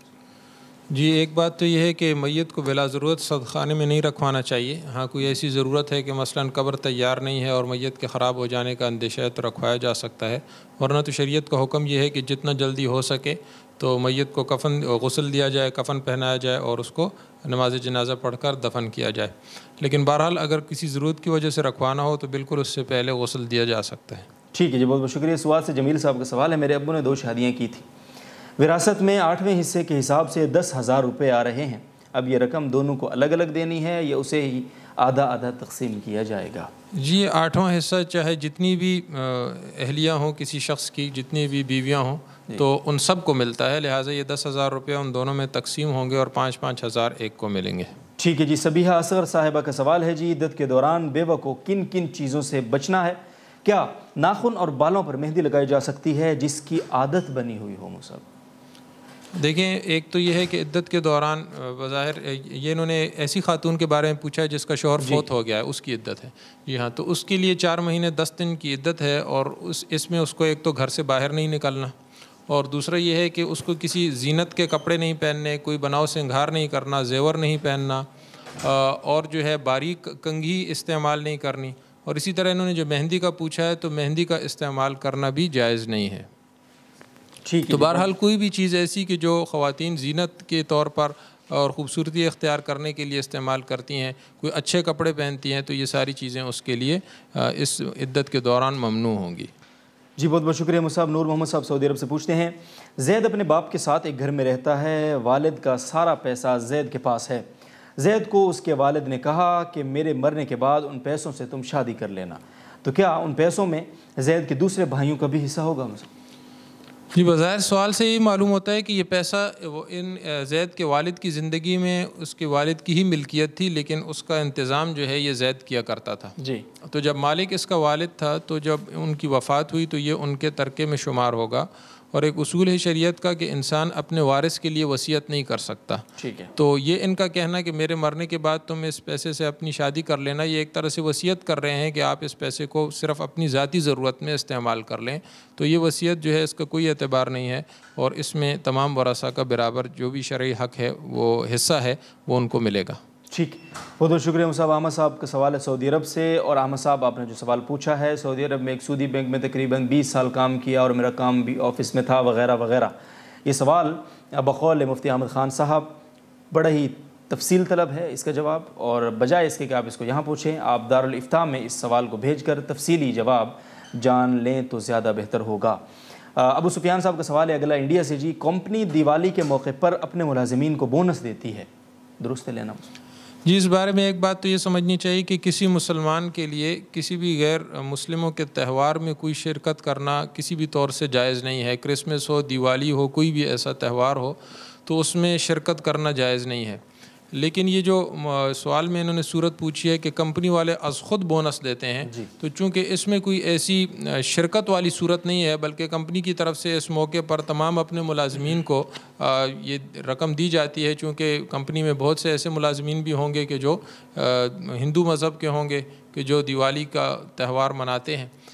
S3: جی، ایک بات تو یہ ہے کہ میت کو بلا ضرورت سرد خانے میں نہیں رکھوانا چاہیے. ہاں کوئی ایسی ضرورت ہے کہ مثلاً قبر تیار نہیں ہے اور میت کے خراب ہو جانے کا اندیشہ ہے تو رکھوایا جا سکتا ہے، ورنہ تو شریعت کا حکم یہ ہے کہ جتنا جلدی ہو سکے تو میت کو کفن غسل دیا جائے، کفن پہنایا جائے اور اس کو نماز جنازہ پڑھ کر دفن کیا جائے. لیکن بہرحال اگر کسی ضرورت کی وجہ سے رکھوانا ہو تو بالکل اس سے پہلے غسل دیا جا سکتا ہے.
S1: ٹھیک ہے جی، بہت بہت شکریہ. سوال سے جمیل صاحب کا سوال ہے. میرے ابو نے دو شادیاں کی تھیں، وراثت میں آٹھویں حصے کے حساب سے دس ہزار روپے آ رہے ہیں. اب یہ رقم دونوں کو الگ الگ دینی ہے یا اسے ہی آدھا آدھا تقسیم کیا جائے گا؟
S3: جی، آٹھواں حصہ چاہے جتنی بھی اہلیہ ہوں کسی شخص کی، جتنی بھی بیویاں ہوں تو ان سب کو ملتا ہے، لہٰذا یہ دس ہزار روپے ان دونوں میں تقسیم ہوں گے اور پانچ پانچ ہزار ایک کو ملیں گے.
S1: ٹھیک ہے جی. سبیحہ اصغر صاحبہ کا سوال ہے جی عدت کے دوران بیوہ کو کن کن چیزوں سے بچنا ہے؟ کیا ناخن اور بالوں پر مہندی لگائی جا سکتی ہے جس کی عادت بنی ہوئی ہو؟ مصعب
S3: دیکھیں، ایک تو یہ ہے کہ عدت کے دوران بظاہر یہ انہوں نے ایسی خاتون کے بارے میں پوچھا ہے جس کا شوہر فوت ہو گیا ہے، اس کی عدت ہے. جی ہاں، تو اس کے لیے چار مہینے دس دن کی عدت ہے، اور اس اس میں اس کو ایک تو گھر سے باہر نہیں نکلنا، اور دوسرا یہ ہے کہ اس کو کسی زینت کے کپڑے نہیں پہننے، کوئی بناؤ سنگھار نہیں کرنا، زیور نہیں پہننا، اور جو ہے باریک کنگھی استعمال نہیں کرنی. اور اسی طرح انہوں نے جو مہندی کا پوچھا ہے تو مہندی کا استعمال کرنا بھی جائز نہیں ہے. تو بہرحال کوئی بھی چیز ایسی کہ جو خواتین زینت کے طور پر اور خوبصورتی اختیار کرنے کے لیے استعمال کرتی ہیں، کوئی اچھے کپڑے پہنتی ہیں، تو یہ ساری چیزیں اس کے لیے اس عدت کے دوران ممنوع ہوں گی.
S1: جی بہت بہت شکریہ مصعب. نور محمد صاحب سعودی عرب سے پوچھتے ہیں، زید اپنے باپ کے ساتھ ایک گھر میں رہتا ہے، والد کا سارا پیسہ زید کے پاس ہے. زید کو اس کے والد نے کہا کہ میرے مرنے کے بعد ان پیسوں سے تم شادی کر لینا، تو کیا ان پیسوں میں زید کے دوسرے بھائیوں کا بھی حصہ ہوگا؟
S3: جی، بظاہر سوال سے یہ معلوم ہوتا ہے کہ یہ پیسہ وہ ان زید کے والد کی زندگی میں اس کے والد کی ہی ملکیت تھی، لیکن اس کا انتظام جو ہے یہ زید کیا کرتا تھا.
S1: جی،
S3: تو جب مالک اس کا والد تھا تو جب ان کی وفات ہوئی تو یہ ان کے ترکے میں شمار ہوگا. اور ایک اصول ہے شریعت کا کہ انسان اپنے وارث کے لیے وصیت نہیں کر سکتا.
S1: ٹھیک ہے.
S3: تو یہ ان کا کہنا کہ میرے مرنے کے بعد تم اس پیسے سے اپنی شادی کر لینا، یہ ایک طرح سے وصیت کر رہے ہیں کہ آپ اس پیسے کو صرف اپنی ذاتی ضرورت میں استعمال کر لیں. تو یہ وصیت جو ہے اس کا کوئی اعتبار نہیں ہے، اور اس میں تمام ورثاء کا برابر جو بھی شرعی حق ہے وہ حصہ ہے وہ ان کو ملے گا.
S1: ٹھیک، بہت بہت شکریہ مصعب. احمد صاحب کا سوال ہے سعودی عرب سے. اور احمد صاحب آپ نے جو سوال پوچھا ہے، سعودی عرب میں ایک سودی بینک میں تقریباً بیس سال کام کیا اور میرا کام بھی آفس میں تھا وغیرہ وغیرہ. یہ سوال بقول مفتی احمد خان صاحب بڑا ہی تفصیل طلب ہے اس کا جواب، اور بجائے اس کے کہ آپ اس کو یہاں پوچھیں، آپ دارالافتاء میں اس سوال کو بھیج کر تفصیلی جواب جان لیں تو زیادہ بہتر ہوگا. ابو سفیان صاحب کا سوال ہے اگلا انڈیا سے جی، کمپنی دیوالی کے موقع پر اپنے ملازمین کو بونس دیتی ہے، درست ہے لینا؟
S3: جی، اس بارے میں ایک بات تو یہ سمجھنی چاہیے کہ کسی مسلمان کے لیے کسی بھی غیر مسلموں کے تہوار میں کوئی شرکت کرنا کسی بھی طور سے جائز نہیں ہے. کرسمس ہو، دیوالی ہو، کوئی بھی ایسا تہوار ہو تو اس میں شرکت کرنا جائز نہیں ہے. لیکن یہ جو سوال میں انہوں نے صورت پوچھی ہے کہ کمپنی والے از خود بونس دیتے ہیں، تو چونکہ اس میں کوئی ایسی شرکت والی صورت نہیں ہے، بلکہ کمپنی کی طرف سے اس موقع پر تمام اپنے ملازمین کو یہ رقم دی جاتی ہے. چونکہ کمپنی میں بہت سے ایسے ملازمین بھی ہوں گے کہ جو ہندو مذہب کے ہوں گے کہ جو دیوالی کا تہوار مناتے ہیں.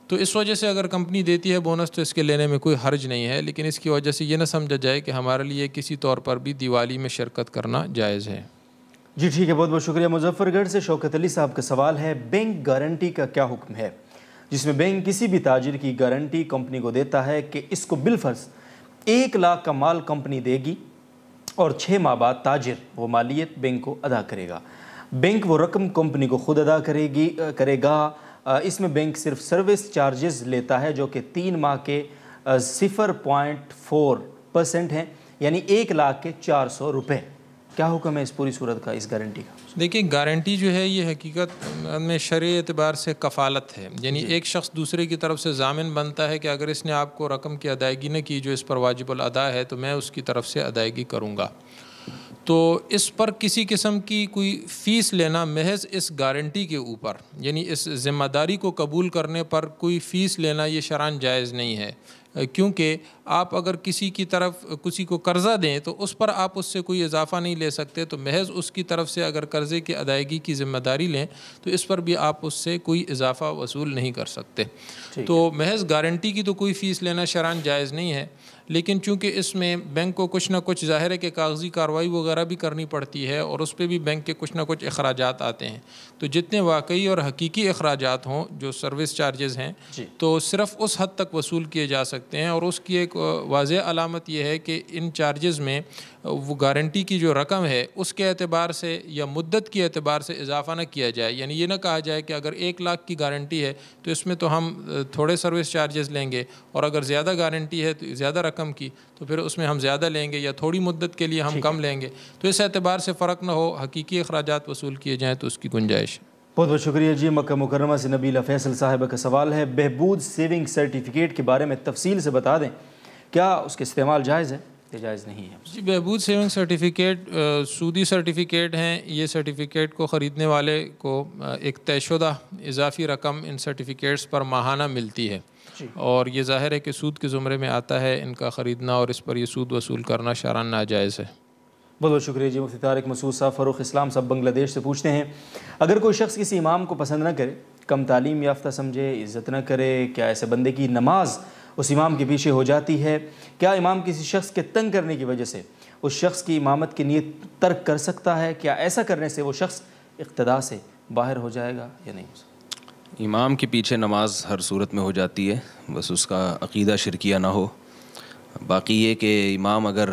S3: تو اس وجہ سے اگر کمپنی دیتی ہے بونس تو اس کے لینے میں کوئی حرج نہیں ہے، لیکن اس کی وجہ سے یہ نہ سمجھا جائے کہ ہمارے لیے کسی طور پر بھی دیوالی میں شرکت کرنا جائز ہے۔
S1: جی ٹھیک ہے، بہت بہت شکریہ۔ مظفر گڑھ سے شوکت علی صاحب کا سوال ہے، بینک گارنٹی کا کیا حکم ہے، جس میں بینک کسی بھی تاجر کی گارنٹی کمپنی کو دیتا ہے کہ اس کو بالفرض ایک لاکھ کا مال کمپنی دے گی اور چھ ماہ بعد تاجر وہ مالیت بینک کو ادا کرے گا، بینک وہ رقم کمپنی کو خود ادا کرے گی کرے گا اس میں بینک صرف سروس چارجز لیتا ہے جو کہ تین ماہ کے صفر پوائنٹ فور پرسنٹ ہیں، یعنی ایک لاکھ کے چار سو روپے۔ کیا حکم ہے اس پوری صورت کا، اس گارنٹی کا؟
S3: دیکھیں گارنٹی جو ہے یہ حقیقت میں شرعی اعتبار سے کفالت ہے، یعنی ایک شخص دوسرے کی طرف سے ضامن بنتا ہے کہ اگر اس نے آپ کو رقم کی ادائیگی نہ کی جو اس پر واجب الادا ہے تو میں اس کی طرف سے ادائیگی کروں گا۔ تو اس پر کسی قسم کی کوئی فیس لینا محض اس گارنٹی کے اوپر، یعنی اس ذمہ داری کو قبول کرنے پر کوئی فیس لینا یہ شرعاً جائز نہیں ہے، کیونکہ آپ اگر کسی کی طرف کسی کو قرضہ دیں تو اس پر آپ اس سے کوئی اضافہ نہیں لے سکتے، تو محض اس کی طرف سے اگر قرضے کی ادائیگی کی ذمہ داری لیں تو اس پر بھی آپ اس سے کوئی اضافہ وصول نہیں کر سکتے۔ تو محض گارنٹی کی تو کوئی فیس لینا شرعاً جائز نہیں ہے، لیکن چونکہ اس میں بینک کو کچھ نہ کچھ ظاہر ہے کہ کاغذی کارروائی وغیرہ بھی کرنی پڑتی ہے اور اس پہ بھی بینک کے کچھ نہ کچھ اخراجات آتے ہیں، تو جتنے واقعی اور حقیقی اخراجات ہوں جو سروس چارجز ہیں تو صرف اس حد تک وصول کیے جا سکتے ہیں، اور اس کی ایک واضح علامت یہ ہے کہ ان چارجز میں وہ گارنٹی کی جو رقم ہے اس کے اعتبار سے یا مدت کے اعتبار سے اضافہ نہ کیا جائے، یعنی یہ نہ کہا جائے کہ اگر ایک لاکھ کی گارنٹی ہے تو اس میں تو ہم تھوڑے سروس چارجز لیں گے، اور اگر زیادہ گارنٹی ہے تو زیادہ رقم کی تو پھر اس میں ہم زیادہ لیں گے، یا تھوڑی مدت کے لیے ہم کم لیں گے، تو اس اعتبار سے فرق نہ ہو، حقیقی اخراجات وصول کیے جائیں تو اس کی گنجائش۔
S1: بہت بہت شکریہ جی۔ مکہ مکرمہ سے نبیلہ فیصل صاحبہ کا سوال ہے، بہبود سیونگ سرٹیفکیٹ کے بارے میں تفصیل سے بتا دیں، کیا اس کے استعمال جائز ہے یا جائز نہیں ہے؟
S3: جی بہبود سیونگ سرٹیفکیٹ سودی سرٹیفکیٹ ہیں، یہ سرٹیفکیٹ کو خریدنے والے کو ایک طے شدہ اضافی رقم ان سرٹیفکیٹس پر ماہانہ ملتی ہے، اور یہ ظاہر ہے کہ سود کے زمرے میں آتا ہے ان کا خریدنا، اور اس پر یہ سود وصول کرنا شرعاً ناجائز ہے۔
S1: بہت بہت شکریہ جی۔ مفتی طارق مسعود صاحب فروخ اسلام صاحب بنگلہ دیش سے پوچھتے ہیں، اگر کوئی شخص کسی امام کو پسند نہ کرے، کم تعلیم یافتہ سمجھے، عزت نہ کرے، کیا ایسے بندے کی نماز اس امام کے پیچھے ہو جاتی ہے؟ کیا امام کسی شخص کے تنگ کرنے کی وجہ سے اس شخص کی امامت کی نیت ترک کر سکتا ہے؟ کیا ایسا کرنے سے وہ شخص اقتداء سے باہر ہو جائے گا یا نہیں ہو سکتا؟
S4: امام کے پیچھے نماز ہر صورت میں ہو جاتی ہے، بس اس کا عقیدہ شرکیہ نہ ہو۔ باقی یہ کہ امام اگر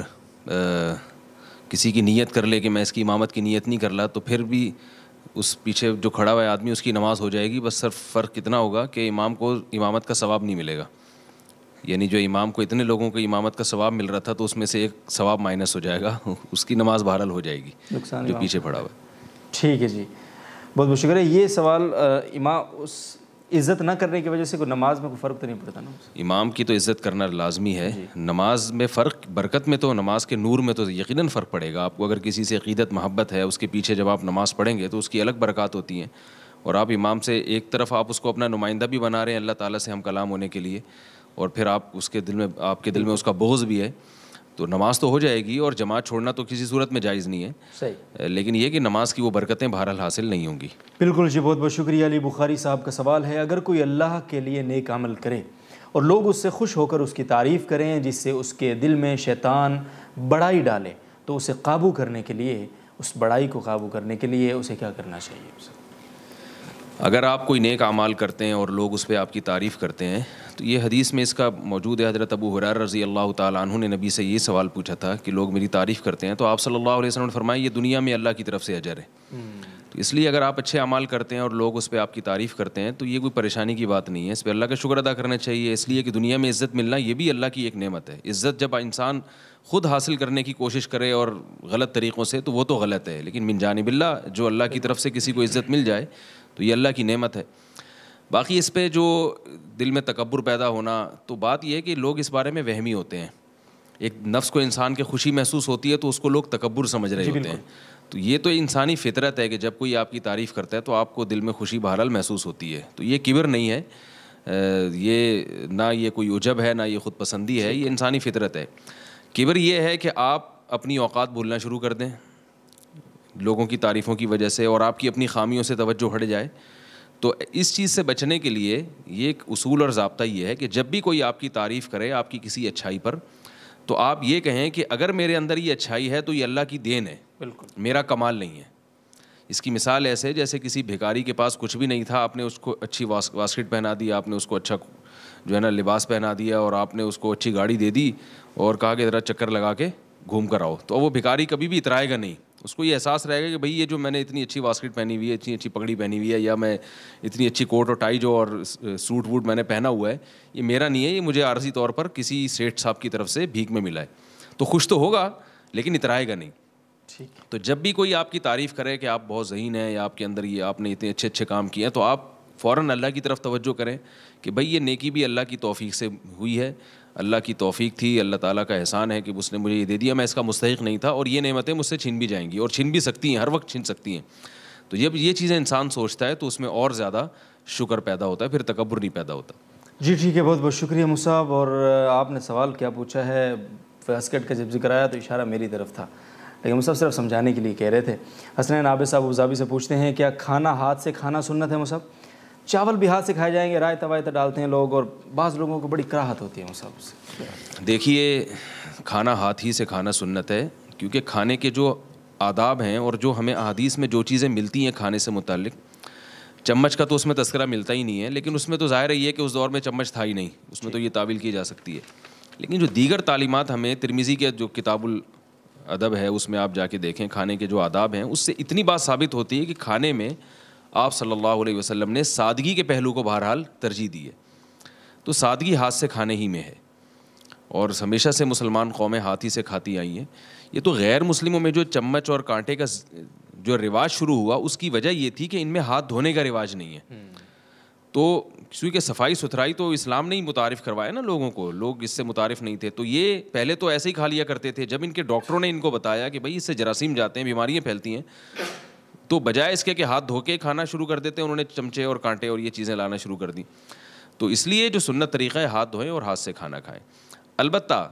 S4: کسی کی نیت کر لے کہ میں اس کی امامت کی نیت نہیں کر رہا، تو پھر بھی اس پیچھے جو کھڑا ہوا ہے آدمی اس کی نماز ہو جائے گی، بس صرف فرق اتنا ہوگا کہ امام کو امامت کا ثواب نہیں ملے گا، یعنی جو امام کو اتنے لوگوں کو امامت کا ثواب مل رہا تھا تو اس میں سے ایک ثواب مائنس ہو جائے گا، اس کی نماز بہرحال ہو جائے گی جو پیچھے پڑا ہوا ہے۔
S1: ٹھیک ہے جی، بہت بہت شکریہ۔ یہ سوال امام اس عزت نہ کرنے کی وجہ سے کوئی نماز میں کوئی فرق تو نہیں پڑتا نا؟
S4: امام کی تو عزت کرنا لازمی ہے، نماز میں فرق برکت میں تو نماز کے نور میں تو یقیناً فرق پڑے گا۔ آپ کو اگر کسی سے عقیدت محبت ہے، اس کے پیچھے جب آپ نماز پڑھیں گے تو اس کی الگ برکات ہوتی ہیں، اور آپ امام سے ایک طرف آپ اس کو اپنا نمائندہ بھی بنا رہے ہیں اللہ تعالیٰ سے ہم کلام ہونے کے لیے، اور پھر آپ اس کے دل میں آپ کے دل میں اس کا بغض بھی ہے، تو نماز تو ہو جائے گی، اور جماعت چھوڑنا تو کسی صورت میں جائز نہیں ہے،
S1: صحیح،
S4: لیکن یہ کہ نماز کی وہ برکتیں بہرحال حاصل نہیں ہوں گی۔
S1: بالکل جی، بہت بہت شکریہ۔ علی بخاری صاحب کا سوال ہے، اگر کوئی اللہ کے لیے نیک عمل کرے اور لوگ اس سے خوش ہو کر اس کی تعریف کریں جس سے اس کے دل میں شیطان بڑائی ڈالے، تو اسے قابو کرنے کے لیے اس بڑائی کو قابو کرنے کے لیے اسے کیا کرنا چاہیے؟
S4: اگر آپ کوئی نیک اعمال کرتے ہیں اور لوگ اس پہ آپ کی تعریف کرتے ہیں تو یہ حدیث میں اس کا موجود ہے۔ حضرت ابو ہریرہ رضی اللہ تعالیٰ عنہ نے نبی سے یہ سوال پوچھا تھا کہ لوگ میری تعریف کرتے ہیں، تو آپ صلی اللہ علیہ وسلم نے فرمایا یہ دنیا میں اللہ کی طرف سے اجر ہے۔ تو اس لیے اگر آپ اچھے اعمال کرتے ہیں اور لوگ اس پہ آپ کی تعریف کرتے ہیں تو یہ کوئی پریشانی کی بات نہیں ہے، اس پہ اللہ کا شکر ادا کرنا چاہیے، اس لیے کہ دنیا میں عزت ملنا یہ بھی اللہ کی ایک نعمت ہے۔ عزت جب انسان خود حاصل کرنے کی کوشش کرے اور غلط طریقوں سے تو وہ تو غلط ہے، لیکن من جانب اللہ جو اللہ کی طرف سے کسی کو عزت مل جائے تو یہ اللہ کی نعمت ہے۔ باقی اس پہ جو دل میں تکبر پیدا ہونا، تو بات یہ ہے کہ لوگ اس بارے میں وہمی ہوتے ہیں، ایک نفس کو انسان کے خوشی محسوس ہوتی ہے تو اس کو لوگ تکبر سمجھ رہے ہوتے ہیں، تو یہ تو انسانی فطرت ہے کہ جب کوئی آپ کی تعریف کرتا ہے تو آپ کو دل میں خوشی بہرحال محسوس ہوتی ہے، تو یہ کبر نہیں ہے، یہ نہ یہ کوئی عجب ہے نہ یہ خود پسندی ہے، یہ انسانی فطرت ہے۔ کبر یہ ہے کہ آپ اپنی اوقات بھولنا شروع کر دیں لوگوں کی تعریفوں کی وجہ سے، اور آپ کی اپنی خامیوں سے توجہ ہٹ جائے، تو اس چیز سے بچنے کے لیے یہ ایک اصول اور ضابطہ یہ ہے کہ جب بھی کوئی آپ کی تعریف کرے آپ کی کسی اچھائی پر، تو آپ یہ کہیں کہ اگر میرے اندر یہ اچھائی ہے تو یہ اللہ کی دین ہے، بالکل میرا کمال نہیں ہے۔ اس کی مثال ایسے جیسے کسی بھکاری کے پاس کچھ بھی نہیں تھا، آپ نے اس کو اچھی واسکٹ پہنا دی، آپ نے اس کو اچھا جو ہے نا لباس پہنا دیا، اور آپ نے اس کو اچھی گاڑی دے دی اور کہا کہ ذرا چکر لگا کے گھوم کر آؤ، تو وہ بھکاری کبھی بھی اترائے گا نہیں۔ اس کو یہ احساس رہے گا کہ بھئی یہ جو میں نے اتنی اچھی واسکٹ پہنی ہوئی ہے، اتنی اچھی پگڑی پہنی ہوئی ہے، یا میں اتنی اچھی کوٹ اور ٹائی جو اور سوٹ ووٹ میں نے پہنا ہوا ہے، یہ میرا نہیں ہے، یہ مجھے عارضی طور پر کسی سیٹھ صاحب کی طرف سے بھیک میں ملا ہے۔ تو خوش تو ہوگا لیکن اترائے گا نہیں۔ تو جب بھی کوئی آپ کی تعریف کرے کہ آپ بہت ذہین ہیں یا آپ کے اندر یہ آپ نے اتنے اچھے اچھے کام کیے ہیں، تو آپ فوراً اللہ کی طرف توجہ کریں کہ بھئی یہ نیکی بھی اللہ کی توفیق سے ہوئی ہے، اللہ کی توفیق تھی، اللہ تعالیٰ کا احسان ہے کہ اس نے مجھے یہ دے دیا، میں اس کا مستحق نہیں تھا، اور یہ نعمتیں مجھ سے چھن بھی جائیں گی اور چھن بھی سکتی ہیں، ہر وقت چھن سکتی ہیں۔ تو جب یہ چیزیں انسان سوچتا ہے تو اس میں اور زیادہ شکر پیدا ہوتا ہے، پھر تکبر نہیں پیدا ہوتا۔
S1: جی ٹھیک ہے، بہت بہت شکریہ مصعب۔ اور آپ نے سوال کیا پوچھا ہے، واسکٹ کا جب ذکر آیا تو اشارہ میری طرف تھا، لیکن مصعب صرف سمجھانے کے لیے کہہ رہے تھے۔ حسنین عابد صاحب ابوظہبی سے پوچھتے ہیں کیا کھانا ہاتھ سے کھانا سنت ہے مصعب؟ چاول بھی ہاتھ سے کھائے جائیں گے، رائتہ وائتہ ڈالتے ہیں لوگ، اور بعض لوگوں کو بڑی کراہت ہوتی ہے مصعب سے۔
S4: دیکھیے کھانا ہاتھ ہی سے کھانا سنت ہے، کیونکہ کھانے کے جو آداب ہیں اور جو ہمیں احادیث میں جو چیزیں ملتی ہیں کھانے سے متعلق، چمچ کا تو اس میں تذکرہ ملتا ہی نہیں ہے، لیکن اس میں تو ظاہر ہے یہ کہ اس دور میں چمچ تھا ہی نہیں، اس میں تو یہ تعویل کی جا سکتی ہے۔ لیکن جو دیگر تعلیمات ہمیں ترمذی کے جو کتاب الادب ہے اس میں آپ جا کے دیکھیں، کھانے کے جو آداب ہیں، اس سے اتنی بات ثابت ہوتی ہے کہ کھانے میں آپ صلی اللہ علیہ وسلم نے سادگی کے پہلو کو بہرحال ترجیح دی ہے۔ تو سادگی ہاتھ سے کھانے ہی میں ہے، اور ہمیشہ سے مسلمان قومیں ہاتھ ہی سے کھاتی آئی ہیں۔ یہ تو غیر مسلموں میں جو چمچ اور کانٹے کا جو رواج شروع ہوا اس کی وجہ یہ تھی کہ ان میں ہاتھ دھونے کا رواج نہیں ہے۔ تو کیونکہ صفائی ستھرائی تو اسلام نے ہی متعارف کروایا نا لوگوں کو، لوگ اس سے متعارف نہیں تھے، تو یہ پہلے تو ایسے ہی کھا لیا کرتے تھے۔ جب ان کے ڈاکٹروں نے ان کو بتایا کہ بھائی اس سے جراثیم جاتے ہیں، بیماریاں پھیلتی ہیں، تو بجائے اس کے کہ ہاتھ دھو کے کھانا شروع کر دیتے ہیں، انہوں نے چمچے اور کانٹے اور یہ چیزیں لانا شروع کر دیں۔ تو اس لیے جو سنت طریقہ ہے ہاتھ دھوئیں اور ہاتھ سے کھانا کھائیں۔ البتہ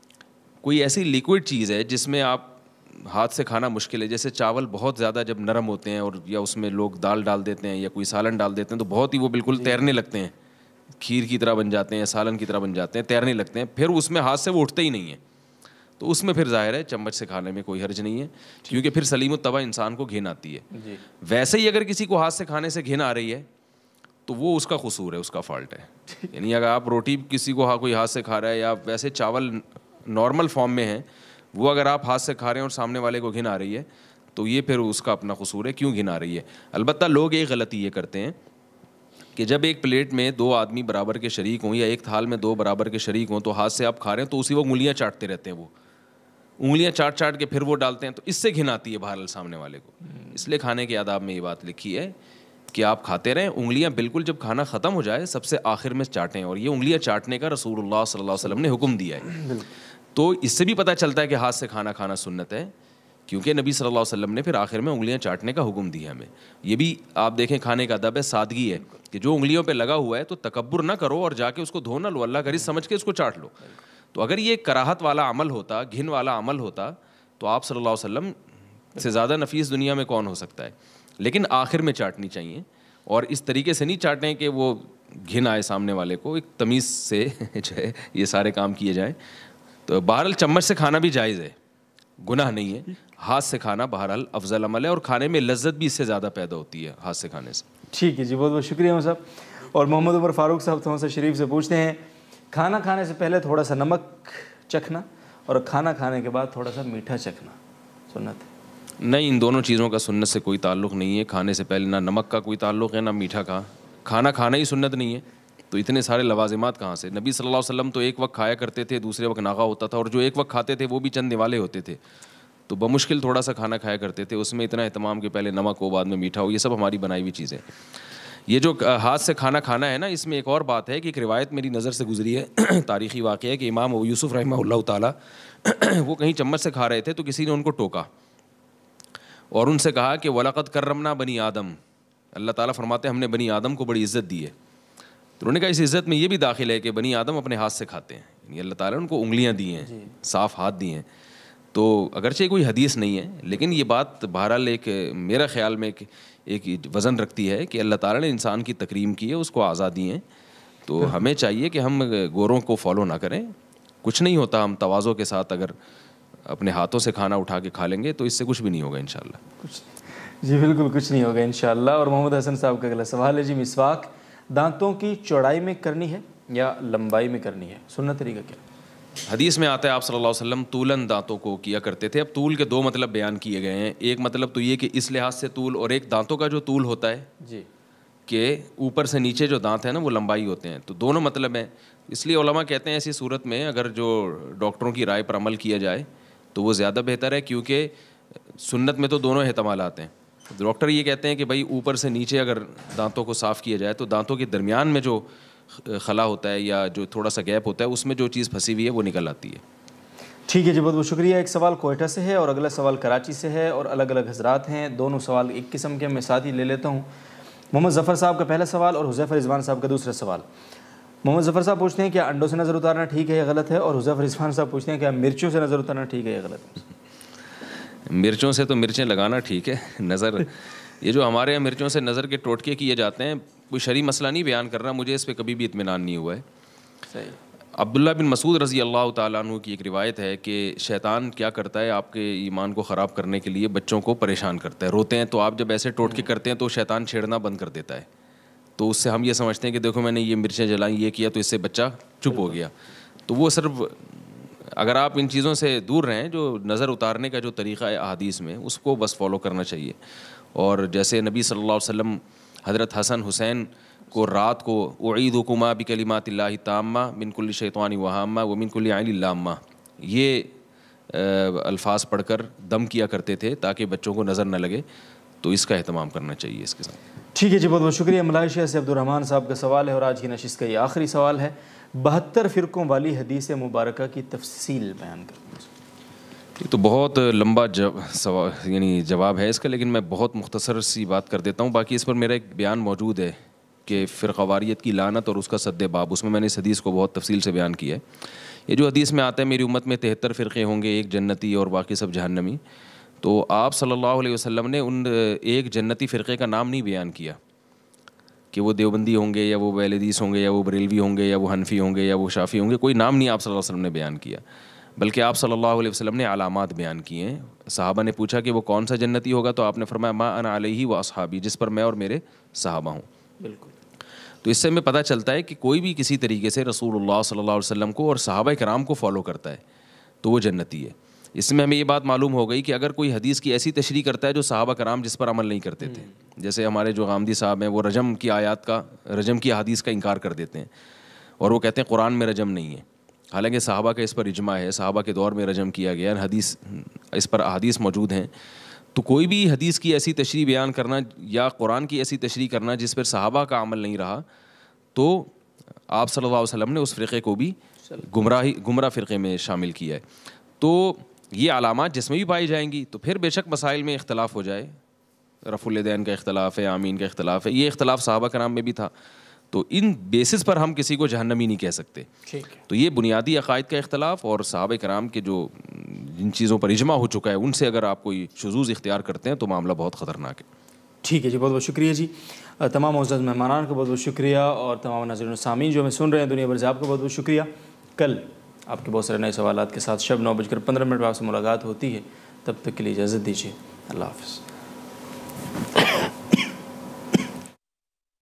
S4: کوئی ایسی لیکوڈ چیز ہے جس میں آپ ہاتھ سے کھانا مشکل ہے، جیسے چاول بہت زیادہ جب نرم ہوتے ہیں اور یا اس میں لوگ دال ڈال دیتے ہیں یا کوئی سالن ڈال دیتے ہیں تو بہت ہی وہ بالکل تیرنے لگتے ہیں، کھیر کی طرح بن جاتے ہیں، سالن کی طرح بن جاتے ہیں، تیرنے لگتے ہیں، پھر اس میں ہاتھ سے وہ اٹھتے ہی نہیں ہیں۔ تو اس میں پھر ظاہر ہے چمچ سے کھانے میں کوئی حرج نہیں ہے، کیونکہ پھر سلیم الطبع انسان کو گھن آتی ہے۔ ویسے ہی اگر کسی کو ہاتھ سے کھانے سے گھن آ رہی ہے تو وہ اس کا قصور ہے، اس کا فالٹ ہے۔ یعنی اگر آپ روٹی کسی کو کوئی ہاتھ سے کھا رہا ہے یا ویسے چاول نارمل فارم میں ہیں وہ اگر آپ ہاتھ سے کھا رہے ہیں اور سامنے والے کو گھن آ رہی ہے تو یہ پھر اس کا اپنا قصور ہے، کیوں گھن آ رہی ہے۔ البتہ لوگ ایک غلطی یہ کرتے ہیں کہ جب ایک پلیٹ میں دو آدمی برابر کے شریک ہوں یا ایک تھال میں دو برابر کے شریک ہوں تو ہاتھ سے آپ کھا رہے ہیں تو اسی وقت انگلیاں چاٹتے رہتے ہیں، وہ انگلیاں چاٹ چاٹ کے پھر وہ ڈالتے ہیں، تو اس سے گھن آتی ہے بہرحال سامنے والے کو۔ اس لیے کھانے کے آداب میں یہ بات لکھی ہے کہ آپ کھاتے رہیں، انگلیاں بالکل جب کھانا ختم ہو جائے سب سے آخر میں چاٹیں، اور یہ انگلیاں چاٹنے کا رسول اللہ صلی اللہ علیہ وسلم نے حکم دیا ہے۔ تو اس سے بھی پتہ چلتا ہے کہ ہاتھ سے کھانا کھانا سنت ہے، کیونکہ نبی صلی اللہ علیہ وسلم نے پھر آخر میں انگلیاں چاٹنے کا حکم دیا ہمیں۔ یہ بھی آپ دیکھیں کھانے کا ادب ہے، سادگی ہے کہ جو انگلیوں پہ لگا ہوا ہے تو تکبر نہ کرو اور جا کے اس کو دھو نہ لو، اللہ کا رزق سمجھ کے اس کو چاٹ لو۔ تو اگر یہ کراہت والا عمل ہوتا، گھن والا عمل ہوتا، تو آپ صلی اللہ علیہ وسلم سے زیادہ نفیس دنیا میں کون ہو سکتا ہے۔ لیکن آخر میں چاٹنی چاہیے، اور اس طریقے سے نہیں چاٹیں کہ وہ گھن آئے سامنے والے کو، ایک تمیز سے جو ہے یہ سارے کام کیے جائیں۔ تو بہرحال چمچ سے کھانا بھی جائز ہے، گناہ نہیں ہے، ہاتھ سے کھانا بہرحال افضل عمل ہے، اور کھانے میں لذت بھی اس سے زیادہ پیدا ہوتی ہے ہاتھ سے کھانے سے۔
S1: ٹھیک ہے جی، بہت بہت شکریہ صاحب۔ اور محمد عمر فاروق صاحب تھوڑا سا شریف سے پوچھتے ہیں کھانا کھانے سے پہلے تھوڑا سا نمک چکھنا اور کھانا کھانے کے بعد تھوڑا سا میٹھا چکھنا سنت ہے؟
S4: نہیں، ان دونوں چیزوں کا سنت سے کوئی تعلق نہیں ہے۔ کھانے سے پہلے نہ نمک کا کوئی تعلق ہے نہ میٹھا کا، کھانا کھانا ہی سنت نہیں ہے، تو اتنے سارے لوازمات کہاں سے؟ نبی صلی اللہ علیہ وسلم تو ایک وقت کھایا کرتے تھے، دوسرے وقت ناغا ہوتا تھا، اور جو ایک وقت کھاتے تھے وہ بھی چند نوالے ہوتے تھے، تو بمشکل تھوڑا سا کھانا کھایا کرتے تھے، اس میں اتنا اہتمام کہ پہلے نمک ہو بعد میں میٹھا ہو، یہ سب ہماری بنائی ہوئی چیزیں۔ یہ جو ہاتھ سے کھانا کھانا ہے نا، اس میں ایک اور بات ہے کہ ایک روایت میری نظر سے گزری ہے، تاریخی واقعہ ہے کہ امام ابو یوسف رحمہ اللہ تعالیٰ وہ کہیں چمچ سے کھا رہے تھے تو کسی نے ان کو ٹوکا اور ان سے کہا کہ وَلَقَدْ كَرَّمْنَا بنی آدم، اللہ تعالیٰ فرماتے ہیں ہم نے بنی آدم کو بڑی عزت دی ہے۔ تو انہوں نے کہا اس عزت میں یہ بھی داخل ہے کہ بنی آدم اپنے ہاتھ سے کھاتے ہیں، یعنی اللہ تعالیٰ نے ان کو انگلیاں دی ہیں، صاف ہاتھ دی ہیں۔ تو اگرچہ کوئی حدیث نہیں ہے لیکن یہ بات بہرحال ایک میرا خیال میں ایک ایک وزن رکھتی ہے کہ اللہ تعالیٰ نے انسان کی تکریم کی ہے, اس کو آزادی ہیں, تو ہمیں چاہیے کہ ہم گوروں کو فالو نہ کریں. کچھ نہیں ہوتا, ہم تواضع کے ساتھ اگر اپنے ہاتھوں سے کھانا اٹھا کے کھا لیں گے تو اس سے کچھ بھی نہیں ہوگا انشاءاللہ.
S1: کچھ جی بالکل کچھ نہیں ہوگا انشاءاللہ. اور محمد حسن صاحب کا اگلا سوال ہے جی, مسواک دانتوں کی چوڑائی میں کرنی ہے یا لمبائی میں کرنی ہے, سنت طریقہ کیا؟
S4: حدیث میں آتا ہے آپ صلی اللہ علیہ وسلم طولن دانتوں کو کیا کرتے تھے. اب طول کے دو مطلب بیان کیے گئے ہیں. ایک مطلب تو یہ کہ اس لحاظ سے طول, اور ایک دانتوں کا جو طول ہوتا ہے
S1: جی
S4: کہ اوپر سے نیچے جو دانت ہیں نا وہ لمبائی ہوتے ہیں, تو دونوں مطلب ہیں. اس لیے علماء کہتے ہیں ایسی صورت میں اگر جو ڈاکٹروں کی رائے پر عمل کیا جائے تو وہ زیادہ بہتر ہے, کیونکہ سنت میں تو دونوں احتمالات ہیں. ڈاکٹر یہ کہتے ہیں کہ بھائی اوپر سے نیچے اگر دانتوں کو صاف کیا جائے تو دانتوں کے درمیان میں جو خلا ہوتا ہے یا جو تھوڑا سا گیپ ہوتا ہے اس میں جو چیز پھنسی ہوئی ہے وہ نکل آتی ہے.
S1: ٹھیک ہے جی, بہت بہت شکریہ. ایک سوال کوئٹہ سے ہے اور اگلا سوال کراچی سے ہے اور الگ الگ حضرات ہیں, دونوں سوال ایک قسم کے, میں ساتھ ہی لے لیتا ہوں. محمد ظفر صاحب کا پہلا سوال اور حذیفہ رضوان صاحب کا دوسرا سوال. محمد ظفر صاحب پوچھتے ہیں کیا انڈوں سے نظر اتارنا ٹھیک ہے یا غلط ہے, اور حذیفہ رضوان صاحب پوچھتے ہیں کیا مرچوں سے نظر اتارنا ٹھیک ہے یا غلط ہے؟
S4: مرچوں سے تو مرچیں لگانا ٹھیک ہے, نظر یہ جو ہمارے یہاں مرچوں سے نظر کے ٹوٹکے کیے جاتے ہیں, کوئی شرعی مسئلہ نہیں بیان کر رہا, مجھے اس پہ کبھی بھی اطمینان نہیں ہوا ہے.
S1: صحیح.
S4: عبداللہ بن مسعود رضی اللہ تعالیٰ عنہ کی ایک روایت ہے کہ شیطان کیا کرتا ہے آپ کے ایمان کو خراب کرنے کے لیے بچوں کو پریشان کرتا ہے. روتے ہیں تو آپ جب ایسے ٹوٹکے کرتے ہیں تو شیطان چھیڑنا بند کر دیتا ہے, تو اس سے ہم یہ سمجھتے ہیں کہ دیکھو میں نے یہ مرچیں جلائیں, یہ کیا, تو اس سے بچہ چپ ہو گیا. تو وہ صرف اگر آپ ان چیزوں سے دور رہیں, جو نظر اتارنے کا جو طریقہ ہے احادیث میں اس کو بس فالو کرنا چاہیے. اور جیسے نبی صلی اللہ علیہ وسلم حضرت حسن حسین کو رات کو اعیذکما بکلمات اللہ تامہ من کل شیطان وہامہ ومن کل عین لامہ, یہ الفاظ پڑھ کر دم کیا کرتے تھے تاکہ بچوں کو نظر نہ لگے, تو اس کا اہتمام کرنا چاہیے اس کے ساتھ.
S1: ٹھیک ہے جی, بہت بہت شکریہ. ملائیشیا سے عبدالرحمٰن صاحب کا سوال ہے اور آج کی نشست کا یہ آخری سوال ہے. بہتر فرقوں والی حدیث مبارکہ کی تفصیل بیان کریں.
S4: یہ تو بہت لمبا جواب یعنی جواب ہے اس کا, لیکن میں بہت مختصر سی بات کر دیتا ہوں. باقی اس پر میرا ایک بیان موجود ہے کہ فرقہ واریت کی لعنت اور اس کا سد باب, اس میں میں نے اس حدیث کو بہت تفصیل سے بیان کیا ہے. یہ جو حدیث میں آتا ہے میری امت میں تہتر فرقے ہوں گے, ایک جنتی اور باقی سب جہنمی, تو آپ صلی اللہ علیہ وسلم نے ان ایک جنتی فرقے کا نام نہیں بیان کیا کہ وہ دیوبندی ہوں گے یا وہ اہل حدیث ہوں گے یا وہ بریلوی ہوں گے یا وہ حنفی ہوں گے یا وہ شافی ہوں گے, کوئی نام نہیں آپ صلی اللہ علیہ وسلم نے بیان کیا, بلکہ آپ صلی اللہ علیہ وسلم نے علامات بیان کیے ہیں. صحابہ نے پوچھا کہ وہ کون سا جنتی ہوگا, تو آپ نے فرمایا ما انا علیہ و اصحابی, جس پر میں اور میرے صحابہ ہوں.
S1: بالکل.
S4: تو اس سے ہمیں پتہ چلتا ہے کہ کوئی بھی کسی طریقے سے رسول اللہ صلی اللہ علیہ وسلم کو اور صحابہ کرام کو فالو کرتا ہے تو وہ جنتی ہے. اس میں ہمیں یہ بات معلوم ہو گئی کہ اگر کوئی حدیث کی ایسی تشریح کرتا ہے جو صحابہ کرام جس پر عمل نہیں کرتے تھے, جیسے ہمارے جو غامدی صاحب ہیں وہ رجم کی آیات کا رجم کی حدیث کا انکار کر دیتے ہیں اور وہ کہتے ہیں قرآن میں رجم نہیں ہے, حالانکہ صحابہ کا اس پر اجماع ہے, صحابہ کے دور میں رجم کیا گیا, حدیث اس پر احادیث موجود ہیں. تو کوئی بھی حدیث کی ایسی تشریح بیان کرنا یا قرآن کی ایسی تشریح کرنا جس پر صحابہ کا عمل نہیں رہا, تو آپ صلی اللہ علیہ وسلم نے اس فرقے کو بھی گمراہی گمراہ فرقے میں شامل کیا ہے. تو یہ علامات جس میں بھی پائی جائیں گی تو پھر بے شک مسائل میں اختلاف ہو جائے, رفع الیدین کا اختلاف ہے, آمین کا اختلاف ہے, یہ اختلاف صحابہ کرام میں بھی تھا, تو ان بیسس پر ہم کسی کو جہنمی نہیں کہہ سکتے. تو یہ بنیادی عقائد کا اختلاف اور صحابہ کرام کے جو جن چیزوں پر اجماع ہو چکا ہے ان سے اگر آپ کوئی شذوذ اختیار کرتے ہیں تو معاملہ بہت خطرناک ہے.
S1: ٹھیک ہے جی, بہت بہت شکریہ جی. تمام معزز مہمانان کو بہت بہت شکریہ اور تمام ناظرین و سامعین جو ہمیں سن رہے ہیں دنیا بھر سے, آپ کو بہت بہت شکریہ. کل آپ کے بہت سارے نئے سوالات کے ساتھ شب نو بج کر پندرہ منٹ میں آپ سے ملاقات ہوتی ہے. تب تک کے لیے اجازت دیجیے. اللہ حافظ.